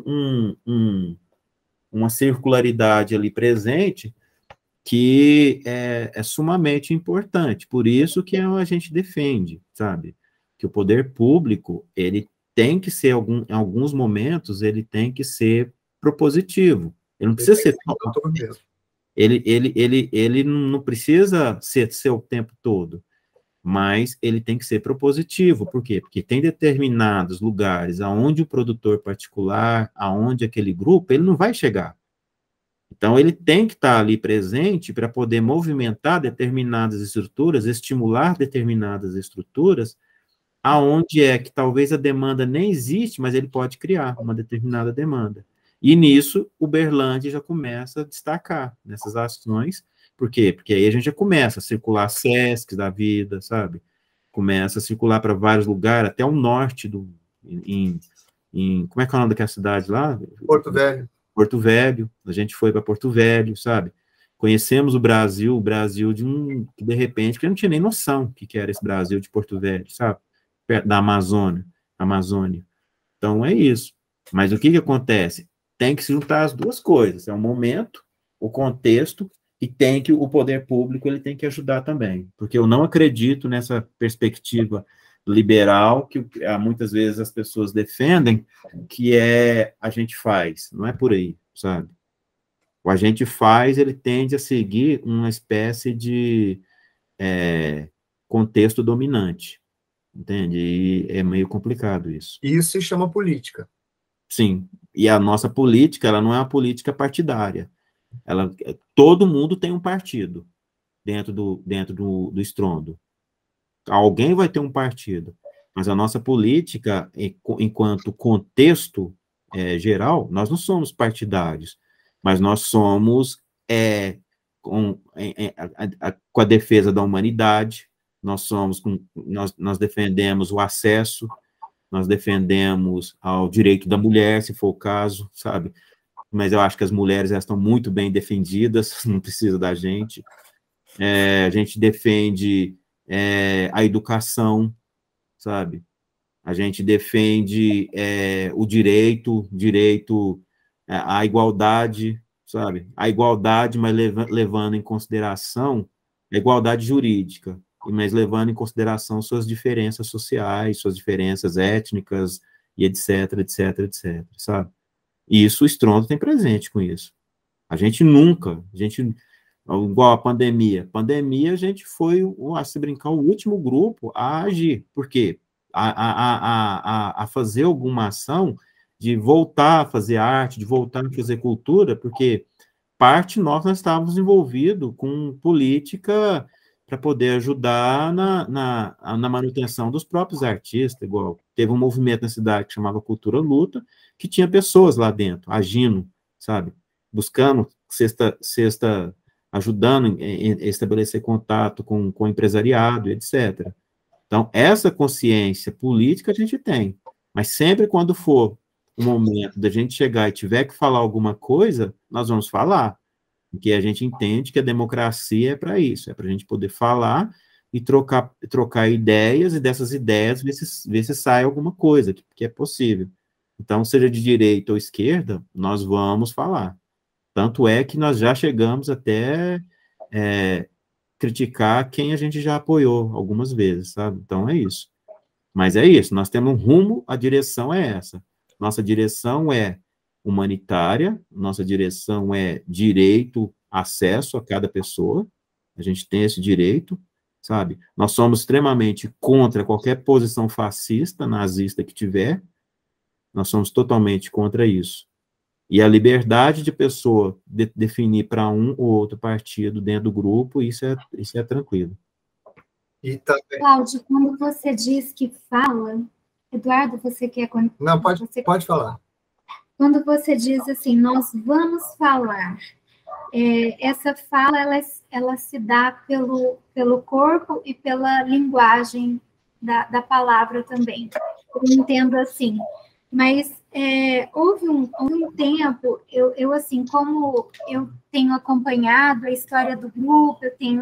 uma circularidade ali presente que é sumamente importante. Por isso que a gente defende, sabe? Que o poder público, ele tem que ser, em alguns momentos, ele tem que ser propositivo. Ele não precisa ser... Ele não precisa ser o tempo todo, mas ele tem que ser propositivo. Por quê? Porque tem determinados lugares aonde o produtor particular, aonde aquele grupo, ele não vai chegar. Então, ele tem que estar ali presente para poder movimentar determinadas estruturas, estimular determinadas estruturas, aonde que talvez a demanda nem existe, mas ele pode criar uma determinada demanda. E nisso, o Berlândia já começa a destacar nessas ações. Por quê? Porque aí a gente já começa a circular SESCs da vida, sabe? Começa a circular para vários lugares, até o norte como é que é o nome daquela cidade lá? Porto Velho. Porto Velho, a gente foi para Porto Velho, sabe? Conhecemos o Brasil de repente, que eu não tinha nem noção que era esse Brasil de Porto Velho, sabe? Perto da Amazônia. Então, é isso. Mas o que acontece? Tem que se juntar as duas coisas, é o momento, o contexto, e o poder público ele tem que ajudar também, porque eu não acredito nessa perspectiva liberal que muitas vezes as pessoas defendem, que a gente faz, não é por aí, sabe? O a gente faz, ele tende a seguir uma espécie de contexto dominante, entende? E é meio complicado isso. Isso se chama política. Sim, e a nossa política, ela não é uma política partidária. Todo mundo tem um partido dentro do estrondo. Alguém vai ter um partido, mas a nossa política, enquanto contexto geral, nós não somos partidários, mas nós somos com a defesa da humanidade, nós defendemos o acesso, nós defendemos ao direito da mulher, se for o caso, sabe? Mas eu acho que as mulheres estão muito bem defendidas, não precisa da gente. A gente defende a educação, sabe? A gente defende o direito à igualdade, sabe? A igualdade, mas levando em consideração a igualdade jurídica, mas levando em consideração suas diferenças sociais, suas diferenças étnicas, e etc, etc, etc, sabe? E isso o estrondo tem presente com isso. A gente nunca, igual a pandemia, a gente foi, a se brincar, o último grupo a agir. Por quê? A fazer alguma ação de voltar a fazer arte, de voltar a fazer cultura, porque parte nós estávamos envolvidos com política para poder ajudar na manutenção dos próprios artistas, igual teve um movimento na cidade que chamava Cultura Luta, que tinha pessoas lá dentro, agindo, sabe, buscando ajudando a estabelecer contato com o empresariado, etc. Então, essa consciência política a gente tem, mas sempre quando for o momento da gente chegar e tiver que falar alguma coisa, nós vamos falar, porque a gente entende que a democracia é para isso, é para a gente poder falar e trocar ideias, e dessas ideias ver se sai alguma coisa, que é possível. Então, seja de direita ou esquerda, nós vamos falar. Tanto é que nós já chegamos até criticar quem a gente já apoiou algumas vezes, sabe? Então, é isso. Mas é isso, nós temos um rumo, a direção é essa. Nossa direção é humanitária, nossa direção é direito, acesso a cada pessoa, a gente tem esse direito, sabe? Nós somos extremamente contra qualquer posição fascista, nazista que tiver, nós somos totalmente contra isso. E a liberdade de pessoa definir para um ou outro partido dentro do grupo, isso é tranquilo. E também... Cláudio, quando você diz que fala, Eduardo, você quer... Não, pode falar. Quando você diz assim, nós vamos falar, essa fala, ela se dá pelo corpo e pela linguagem da palavra também. Eu entendo assim. Mas houve um tempo, eu assim, como eu tenho acompanhado a história do grupo, eu tenho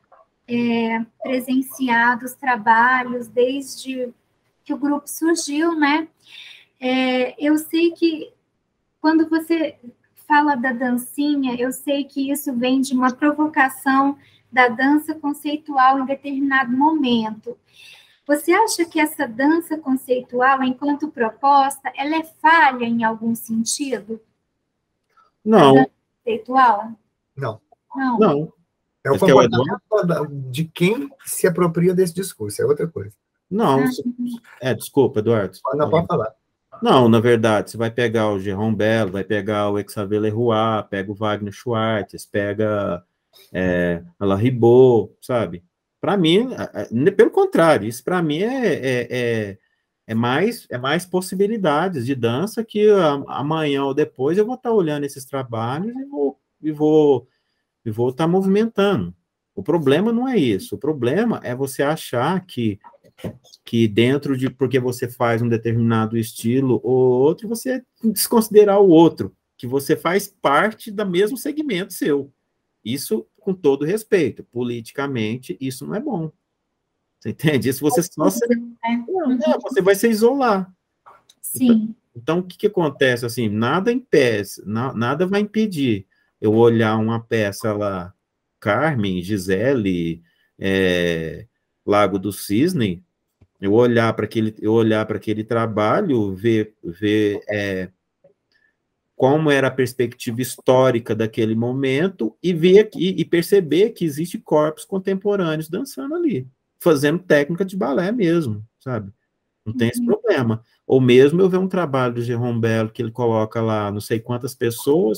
presenciado os trabalhos desde que o grupo surgiu, né? Eu sei que quando você fala da dancinha, eu sei que isso vem de uma provocação da dança conceitual em determinado momento. Você acha que essa dança conceitual, enquanto proposta, ela é falha em algum sentido? Não. A dança conceitual? Não. Não. É o comportamento de quem se apropria desse discurso, é outra coisa. Não. Desculpa, Eduardo. Não pode falar. Não, na verdade, você vai pegar o Jérôme Belo, vai pegar o Xavier Leroy, pega o Wagner Schwartz, pega a La Ribot, sabe? Para mim, pelo contrário, isso para mim é mais possibilidades de dança que amanhã ou depois eu vou estar olhando esses trabalhos e vou estar movimentando. O problema não é isso, o problema é você achar que dentro de, porque você faz um determinado estilo ou outro, você desconsiderar o outro, que você faz parte do mesmo segmento seu. Isso, com todo respeito, politicamente, isso não é bom. Você entende? Isso você você vai se isolar. Sim. Então, o que acontece? Assim, nada impede, nada vai impedir eu olhar uma peça lá, Carmen, Gisele, Lago do Cisne, eu olhar para aquele trabalho, ver como era a perspectiva histórica daquele momento e ver e perceber que existe corpos contemporâneos dançando ali, fazendo técnica de balé mesmo, sabe? Não tem esse problema. Ou mesmo eu ver um trabalho do Jérôme Belo que ele coloca lá não sei quantas pessoas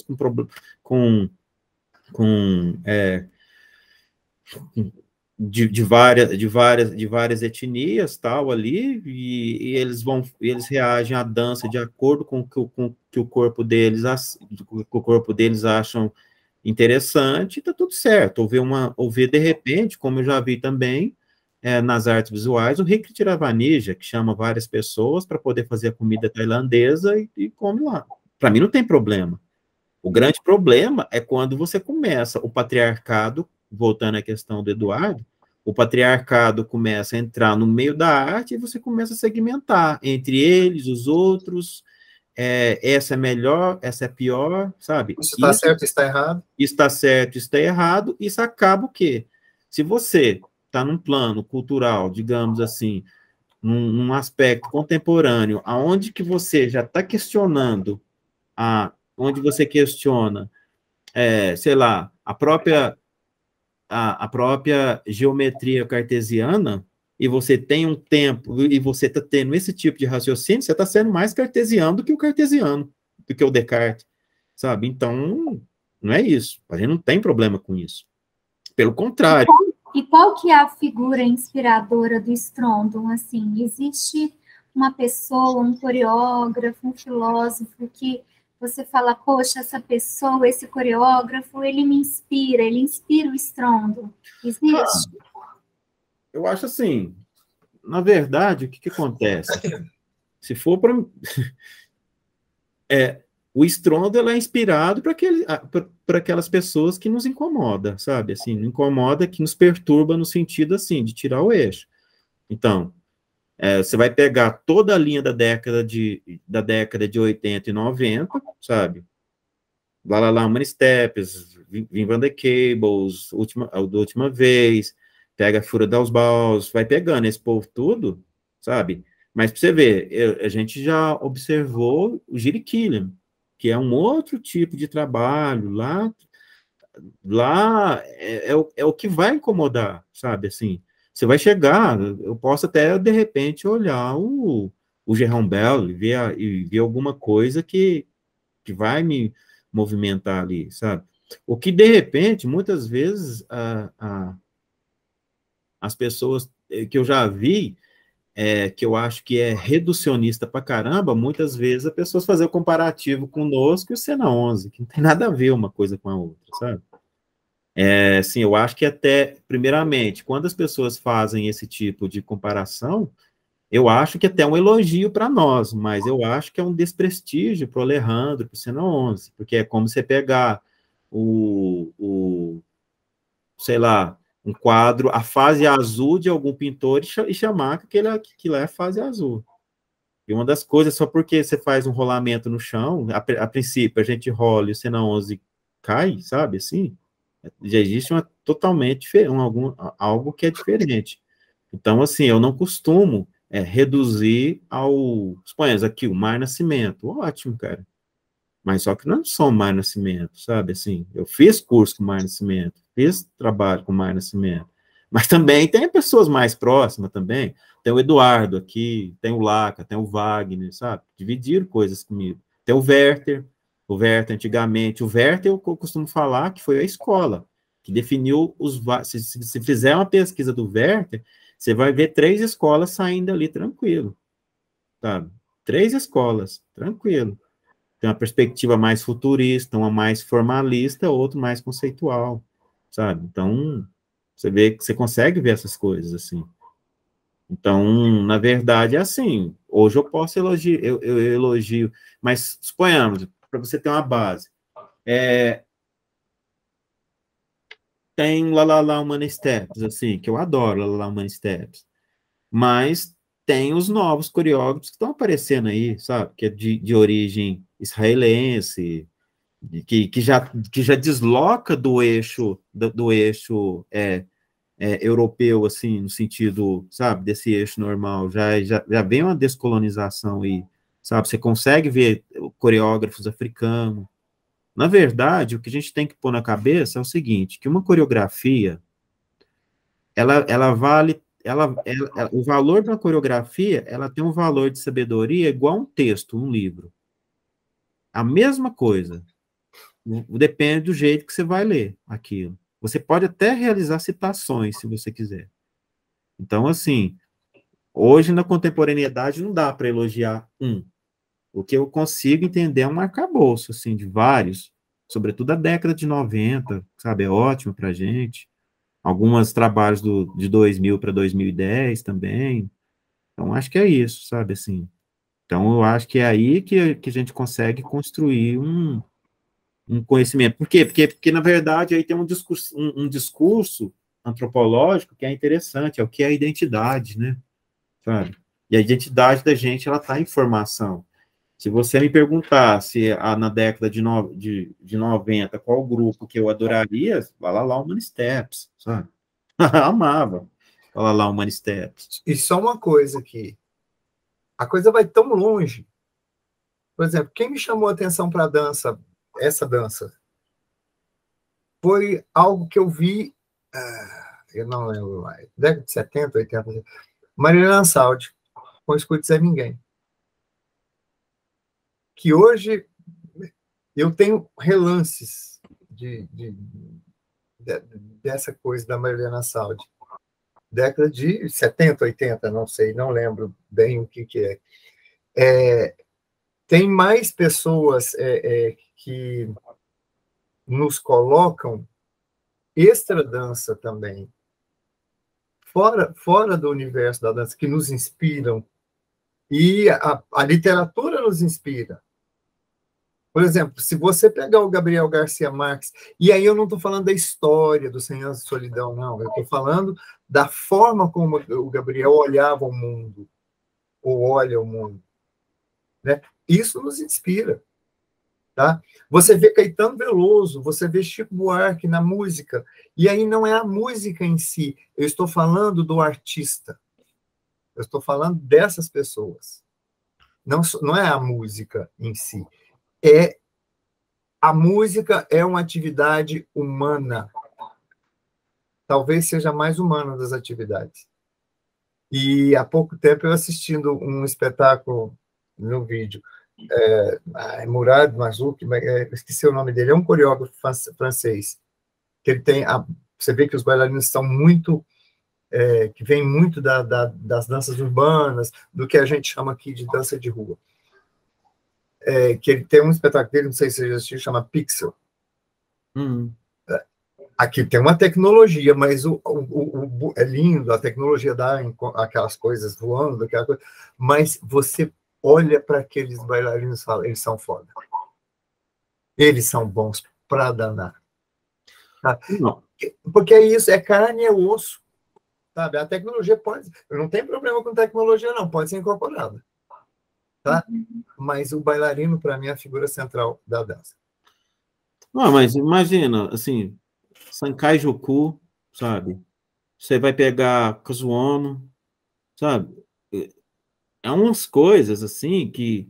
de várias etnias, tal, ali, e eles reagem à dança de acordo com o que o corpo deles acham interessante, tá tudo certo. Ou ver de repente, como eu já vi também, nas artes visuais, o Rick Tiravanija, que chama várias pessoas para poder fazer a comida tailandesa e come lá. Para mim não tem problema. O grande problema é quando você começa o patriarcado, voltando à questão do Eduardo, o patriarcado começa a entrar no meio da arte e você começa a segmentar entre eles, os outros, essa é melhor, essa é pior, sabe? Isso está certo, está errado. Isso está certo, isso está errado, isso acaba o quê? Se você tá num plano cultural, digamos assim, num aspecto contemporâneo, aonde que você já está questionando, onde você questiona, sei lá, a própria geometria cartesiana, e você tem um tempo, e você está tendo esse tipo de raciocínio, você está sendo mais cartesiano do que o cartesiano, do que o Descartes, sabe? Então, não é isso. A gente não tem problema com isso. Pelo contrário. E qual que é a figura inspiradora do Stronda? Assim, existe uma pessoa, um coreógrafo, um filósofo que você fala, poxa, essa pessoa, esse coreógrafo, ele inspira o Stronda. Existe? Eu acho assim, na verdade, o que acontece? Se for para... o Stronda é inspirado para aquelas pessoas que nos incomodam, sabe? Assim, incomoda, que nos perturba no sentido, assim, de tirar o eixo. Então, você vai pegar toda a linha da década de 80 e 90, sabe? Lá, Money Steps, Wim van der Cables, da última vez, pega a Fura das Baus, vai pegando esse povo tudo, sabe? Mas para você ver, a gente já observou o Giri Killian, que é um outro tipo de trabalho, lá é o que vai incomodar, sabe? Assim, você vai chegar, eu posso até, de repente, olhar o Jerome Bell e ver alguma coisa que vai me movimentar ali, sabe? O que, de repente, muitas vezes, as pessoas que eu já vi, que eu acho que é reducionista pra caramba, muitas vezes as pessoas fazem o comparativo conosco e o Cena 11, que não tem nada a ver uma coisa com a outra, sabe? Assim, eu acho que até, primeiramente, quando as pessoas fazem esse tipo de comparação, eu acho que até é um elogio para nós, mas eu acho que é um desprestígio para o Alejandro, para o Cena 11, porque é como você pegar sei lá, um quadro, a fase azul de algum pintor e chamar que aquilo é a fase azul. E uma das coisas, só porque você faz um rolamento no chão, a princípio a gente rola e o Cena 11 cai, sabe, assim, já existe uma totalmente algo que é diferente. Então, assim, eu não costumo reduzir suponhamos aqui, o Mar Nascimento, ótimo, cara. Mas só que não é só o Mar Nascimento, sabe, assim, eu fiz curso com o Mar Nascimento, fiz trabalho com o Mar Nascimento, mas também tem pessoas mais próximas também, tem o Eduardo aqui, tem o Laca, tem o Wagner, sabe, dividiram coisas comigo, tem o Werther antigamente, o Werther eu costumo falar que foi a escola, que definiu se fizer uma pesquisa do Werther, você vai ver 3 escolas saindo ali tranquilo, sabe, 3 escolas, tranquilo. Tem uma perspectiva mais futurista, uma mais formalista, outra mais conceitual, sabe? Então, você vê que você consegue ver essas coisas, assim. Então, na verdade, é assim, hoje eu posso elogiar, eu elogio, mas suponhamos, para você ter uma base, tem Lá, Humana Steps, assim, que eu adoro Lá, Humana Steps, mas tem os novos coreógrafos que estão aparecendo aí, sabe? Que é de origem israelense, que já desloca do eixo europeu, assim, no sentido, sabe, desse eixo normal, já vem uma descolonização aí, sabe? Você consegue ver coreógrafos africanos. Na verdade, o que a gente tem que pôr na cabeça é o seguinte, que uma coreografia, ela vale, o valor da coreografia, ela tem um valor de sabedoria igual a um texto, um livro. A mesma coisa. Depende do jeito que você vai ler aquilo. Você pode até realizar citações, se você quiser. Então, assim, hoje na contemporaneidade não dá para elogiar um. O que eu consigo entender é um arcabouço, assim, de vários, sobretudo a década de 90, sabe, é ótimo para a gente. Alguns trabalhos de 2000 para 2010 também. Então, acho que é isso, sabe, assim. Então, eu acho que é aí que a gente consegue construir um conhecimento. Por quê? Porque, na verdade, aí tem um discurso antropológico que é interessante, é o que é a identidade, né? Sabe? E a identidade da gente, ela está em formação. Se você me perguntar se na década de 90, qual grupo que eu adoraria, vai lá, Human Steps, sabe? Amava. Olha lá o Manisteps. E só uma coisa aqui, a coisa vai tão longe. Por exemplo, quem me chamou a atenção para a dança, essa dança, foi algo que eu vi, eu não lembro mais, década de 70, 80, Marilyn Ansaldi, com Escute Zé Ninguém. Que hoje eu tenho relances dessa coisa da Marilyn Ansaldi. Década de 70, 80, não sei, não lembro bem o que é. Tem mais pessoas que nos colocam extra dança também, fora do universo da dança, que nos inspiram, e a literatura nos inspira. Por exemplo, se você pegar o Gabriel Garcia Marques, e aí eu não estou falando da história do 100 Anos de Solidão, não, eu estou falando da forma como o Gabriel olhava o mundo, ou olha o mundo, né? Isso nos inspira. Tá? Você vê Caetano Veloso, você vê Chico Buarque na música, e aí não é a música em si, eu estou falando do artista, eu estou falando dessas pessoas. Não é a música em si, a música é uma atividade humana, talvez seja a mais humana das atividades. E há pouco tempo eu assistindo um espetáculo no vídeo, Murad Marzouk, esqueci o nome dele, é um coreógrafo francês, que ele tem, você vê que os bailarinos são muito, que vem muito das danças urbanas, do que a gente chama aqui de dança de rua. Que ele tem um espetáculo dele, não sei se você já assistiu, chama Pixel. Aqui tem uma tecnologia, mas é lindo, a tecnologia dá aquelas coisas voando, aquela coisa, mas você olha para aqueles bailarinos e fala, eles são foda. Eles são bons para danar. Tá? Porque é isso, é carne e osso. Sabe? A tecnologia pode... Eu não tenho problema com tecnologia, não. Pode ser incorporada. Tá? Mas o bailarino, para mim, é a figura central da dança. Não, mas imagina, assim, Sankai Joku, sabe? Você vai pegar Kazuono, sabe? É umas coisas, assim, que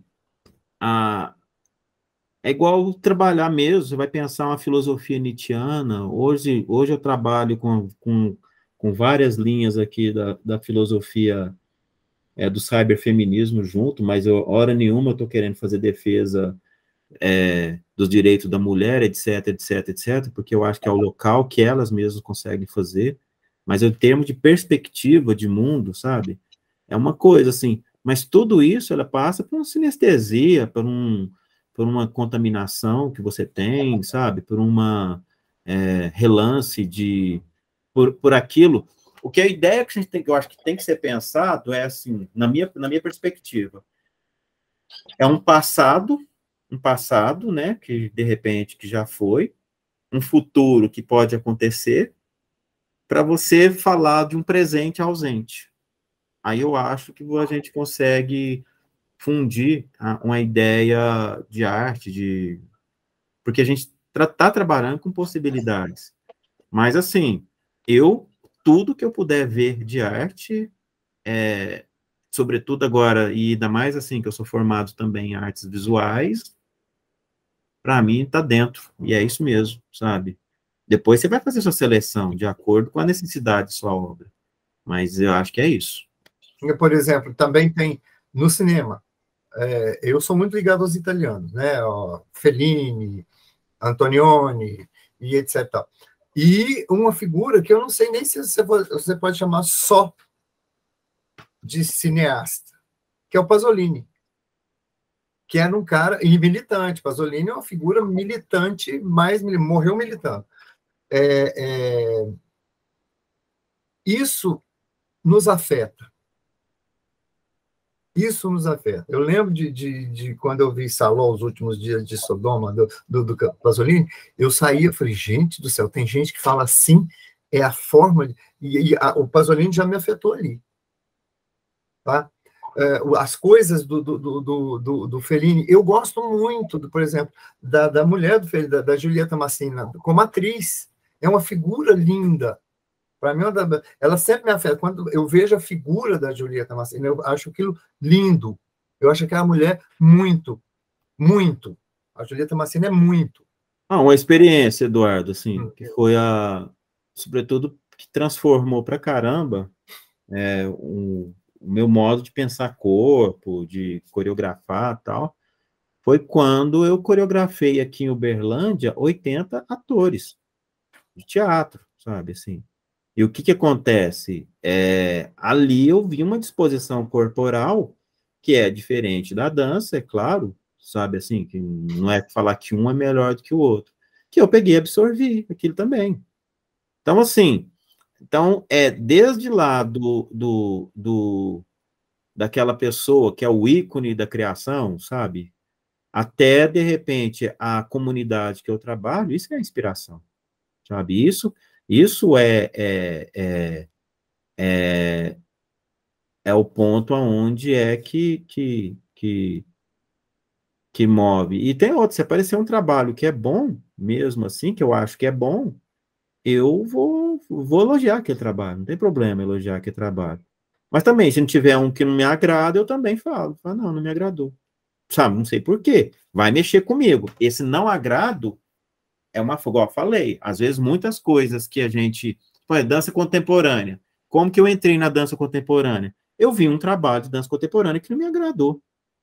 é igual trabalhar mesmo, você vai pensar uma filosofia nietzschiana. Hoje eu trabalho com várias linhas aqui da filosofia do cyberfeminismo junto, mas hora nenhuma eu estou querendo fazer defesa dos direitos da mulher, etc, etc, etc, porque eu acho que é o local que elas mesmas conseguem fazer, mas em termos de perspectiva de mundo, sabe? É uma coisa assim, mas tudo isso ela passa por uma sinestesia, por uma contaminação que você tem, sabe? Por uma relance por aquilo. O que a ideia que a gente tem, que eu acho que tem que ser pensado é assim, na minha perspectiva, é um passado, né, que de repente que já foi, um futuro que pode acontecer, para você falar de um presente ausente. Aí eu acho que a gente consegue fundir uma ideia de arte, porque a gente está trabalhando com possibilidades. Mas, assim, tudo que eu puder ver de arte, sobretudo agora, e ainda mais assim, que eu sou formado também em artes visuais, para mim está dentro, e é isso mesmo, sabe? Depois você vai fazer sua seleção de acordo com a necessidade de sua obra, mas eu acho que é isso. Por exemplo, também tem no cinema, eu sou muito ligado aos italianos, né? Fellini, Antonioni e etc. E uma figura que eu não sei nem se você pode chamar só de cineasta, que é o Pasolini, que era um cara, e militante. Pasolini é uma figura militante, morreu militando. Isso nos afeta. Isso nos afeta. Eu lembro de quando eu vi Saló, Os Últimos Dias de Sodoma, do Pasolini, eu saí, eu falei, gente do céu, tem gente que fala assim, é a forma... o Pasolini já me afetou ali. Tá? As coisas do Fellini, eu gosto muito, por exemplo, da mulher do Fellini, da Giulietta Massina, como atriz. É uma figura linda. Para mim, ela sempre me afeta. Quando eu vejo a figura da Julieta Massina, eu acho aquilo lindo. Eu acho aquela mulher muito, muito. A Julieta Massina é muito. Uma experiência, Eduardo, assim, que foi sobretudo, que transformou pra caramba o meu modo de pensar corpo, de coreografar e tal, foi quando eu coreografei aqui em Uberlândia 80 atores de teatro, sabe, assim. E o que acontece? Ali eu vi uma disposição corporal que é diferente da dança, é claro, sabe, assim, que não é falar que um é melhor do que o outro, que eu peguei e absorvi aquilo também. Então, assim, desde lá daquela pessoa que é o ícone da criação, sabe, até, de repente, a comunidade que eu trabalho, isso é inspiração, sabe, isso é o ponto aonde que move. E tem outro, se aparecer um trabalho que é bom, mesmo assim, que eu acho que é bom, eu vou elogiar aquele trabalho, não tem problema elogiar aquele trabalho. Mas também, se não tiver um que não me agrada, eu também falo, não me agradou. Sabe, não sei por quê, vai mexer comigo. Esse não agrado é igual eu falei, às vezes muitas coisas que a gente, dança contemporânea, como que eu entrei na dança contemporânea? Eu vi um trabalho de dança contemporânea que não me agradou.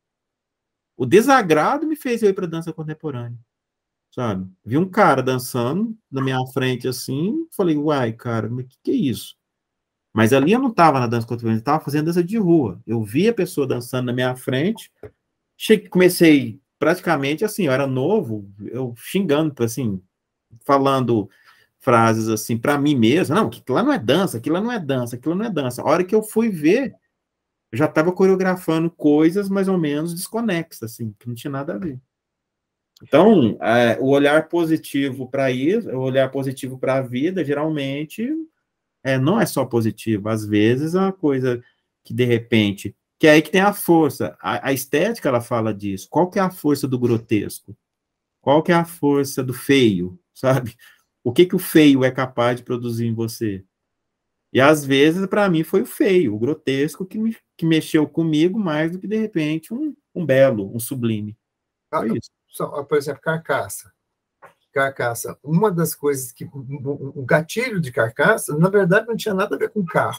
O desagrado me fez eu ir para dança contemporânea, sabe? Vi um cara dançando na minha frente assim, falei, uai, cara, mas que é isso? Mas ali eu não estava na dança contemporânea, eu estava fazendo dança de rua. Eu vi a pessoa dançando na minha frente, comecei praticamente assim, eu era novo, eu xingando, assim, falando frases assim para mim mesmo, não, aquilo lá não é dança, aquilo lá não é dança, aquilo não é dança. A hora que eu fui ver, eu já estava coreografando coisas mais ou menos desconexas, assim, que não tinha nada a ver. Então, o olhar positivo para isso, o olhar positivo para a vida, geralmente, não é só positivo. Às vezes é uma coisa que, de repente, que é aí que tem a força. A estética, ela fala disso. Qual que é a força do grotesco? Qual que é a força do feio, sabe? O que o feio é capaz de produzir em você? E, às vezes, para mim, foi o feio, o grotesco, que mexeu comigo mais do que, de repente, um belo, um sublime. Foi isso. Por exemplo, Carcaça. Carcaça. Uma das coisas que... O gatilho de Carcaça, na verdade, não tinha nada a ver com carro.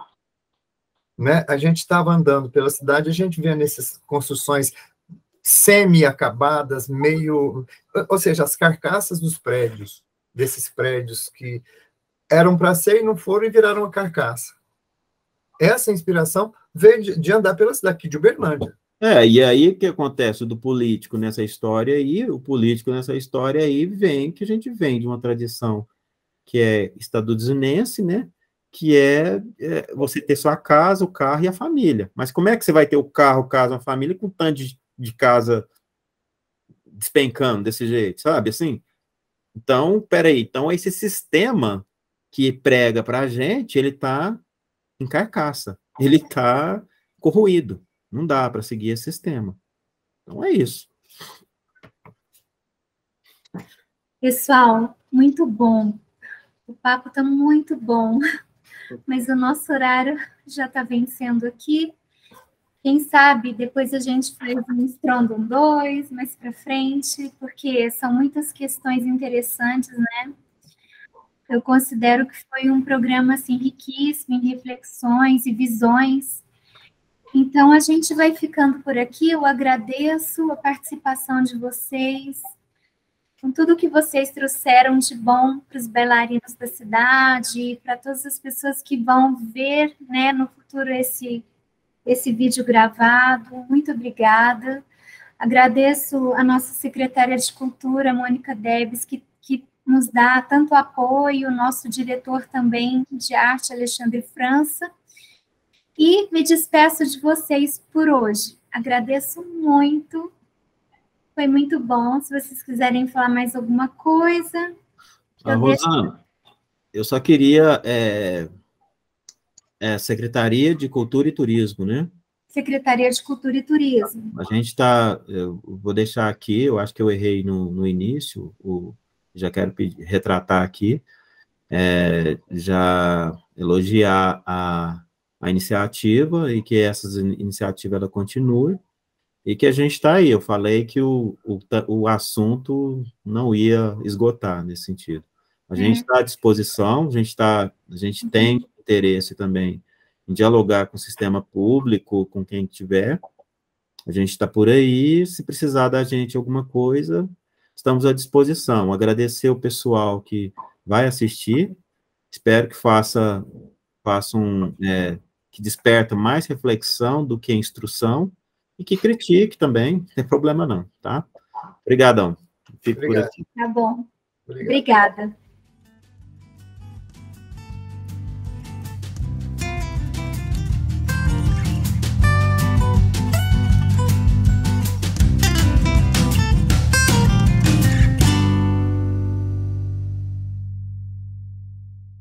Né? A gente estava andando pela cidade, a gente via nessas construções semi-acabadas, meio... Ou seja, as carcaças dos prédios, desses prédios que eram para ser e não foram e viraram uma carcaça. Essa inspiração veio de andar pela cidade aqui de Uberlândia. E aí o que acontece do político nessa história aí? O político nessa história aí que a gente vem de uma tradição que é estadunidense, né? Que é você ter sua casa, o carro e a família. Mas como é que você vai ter o carro, a casa, a família com tanto de casa despencando desse jeito, sabe? Assim, então, peraí, então esse sistema que prega para a gente, ele está em carcaça, ele está corroído, não dá para seguir esse sistema. Então é isso. Pessoal, muito bom. O papo está muito bom, mas o nosso horário já está vencendo aqui. Quem sabe depois a gente faz um Strondon 2 mais para frente, porque são muitas questões interessantes, né? Eu considero que foi um programa assim, riquíssimo em reflexões e visões. Então, a gente vai ficando por aqui. Eu agradeço a participação de vocês, com tudo que vocês trouxeram de bom para os bailarinos da cidade, para todas as pessoas que vão ver, né, no futuro esse vídeo gravado. Muito obrigada. Agradeço a nossa secretária de Cultura, Mônica Debs, que nos dá tanto apoio, o nosso diretor também de arte, Alexandre França. E me despeço de vocês por hoje. Agradeço muito. Foi muito bom. Se vocês quiserem falar mais alguma coisa... Rosana, eu só queria... Secretaria de Cultura e Turismo, né? Secretaria de Cultura e Turismo. A gente está... Eu vou deixar aqui, eu acho que eu errei no início, já quero retratar aqui. já elogiar a iniciativa e que essa iniciativa ela continue, e que a gente está aí. Eu falei que o assunto não ia esgotar nesse sentido. A gente está à disposição, a gente tem interesse também em dialogar com o sistema público, com quem tiver. A gente está por aí, se precisar da gente alguma coisa, estamos à disposição. Agradecer o pessoal que vai assistir, espero que faça que desperta mais reflexão do que instrução, e que critique também, não tem problema não, tá? Obrigadão. Fico por aqui. Tá bom. Obrigada.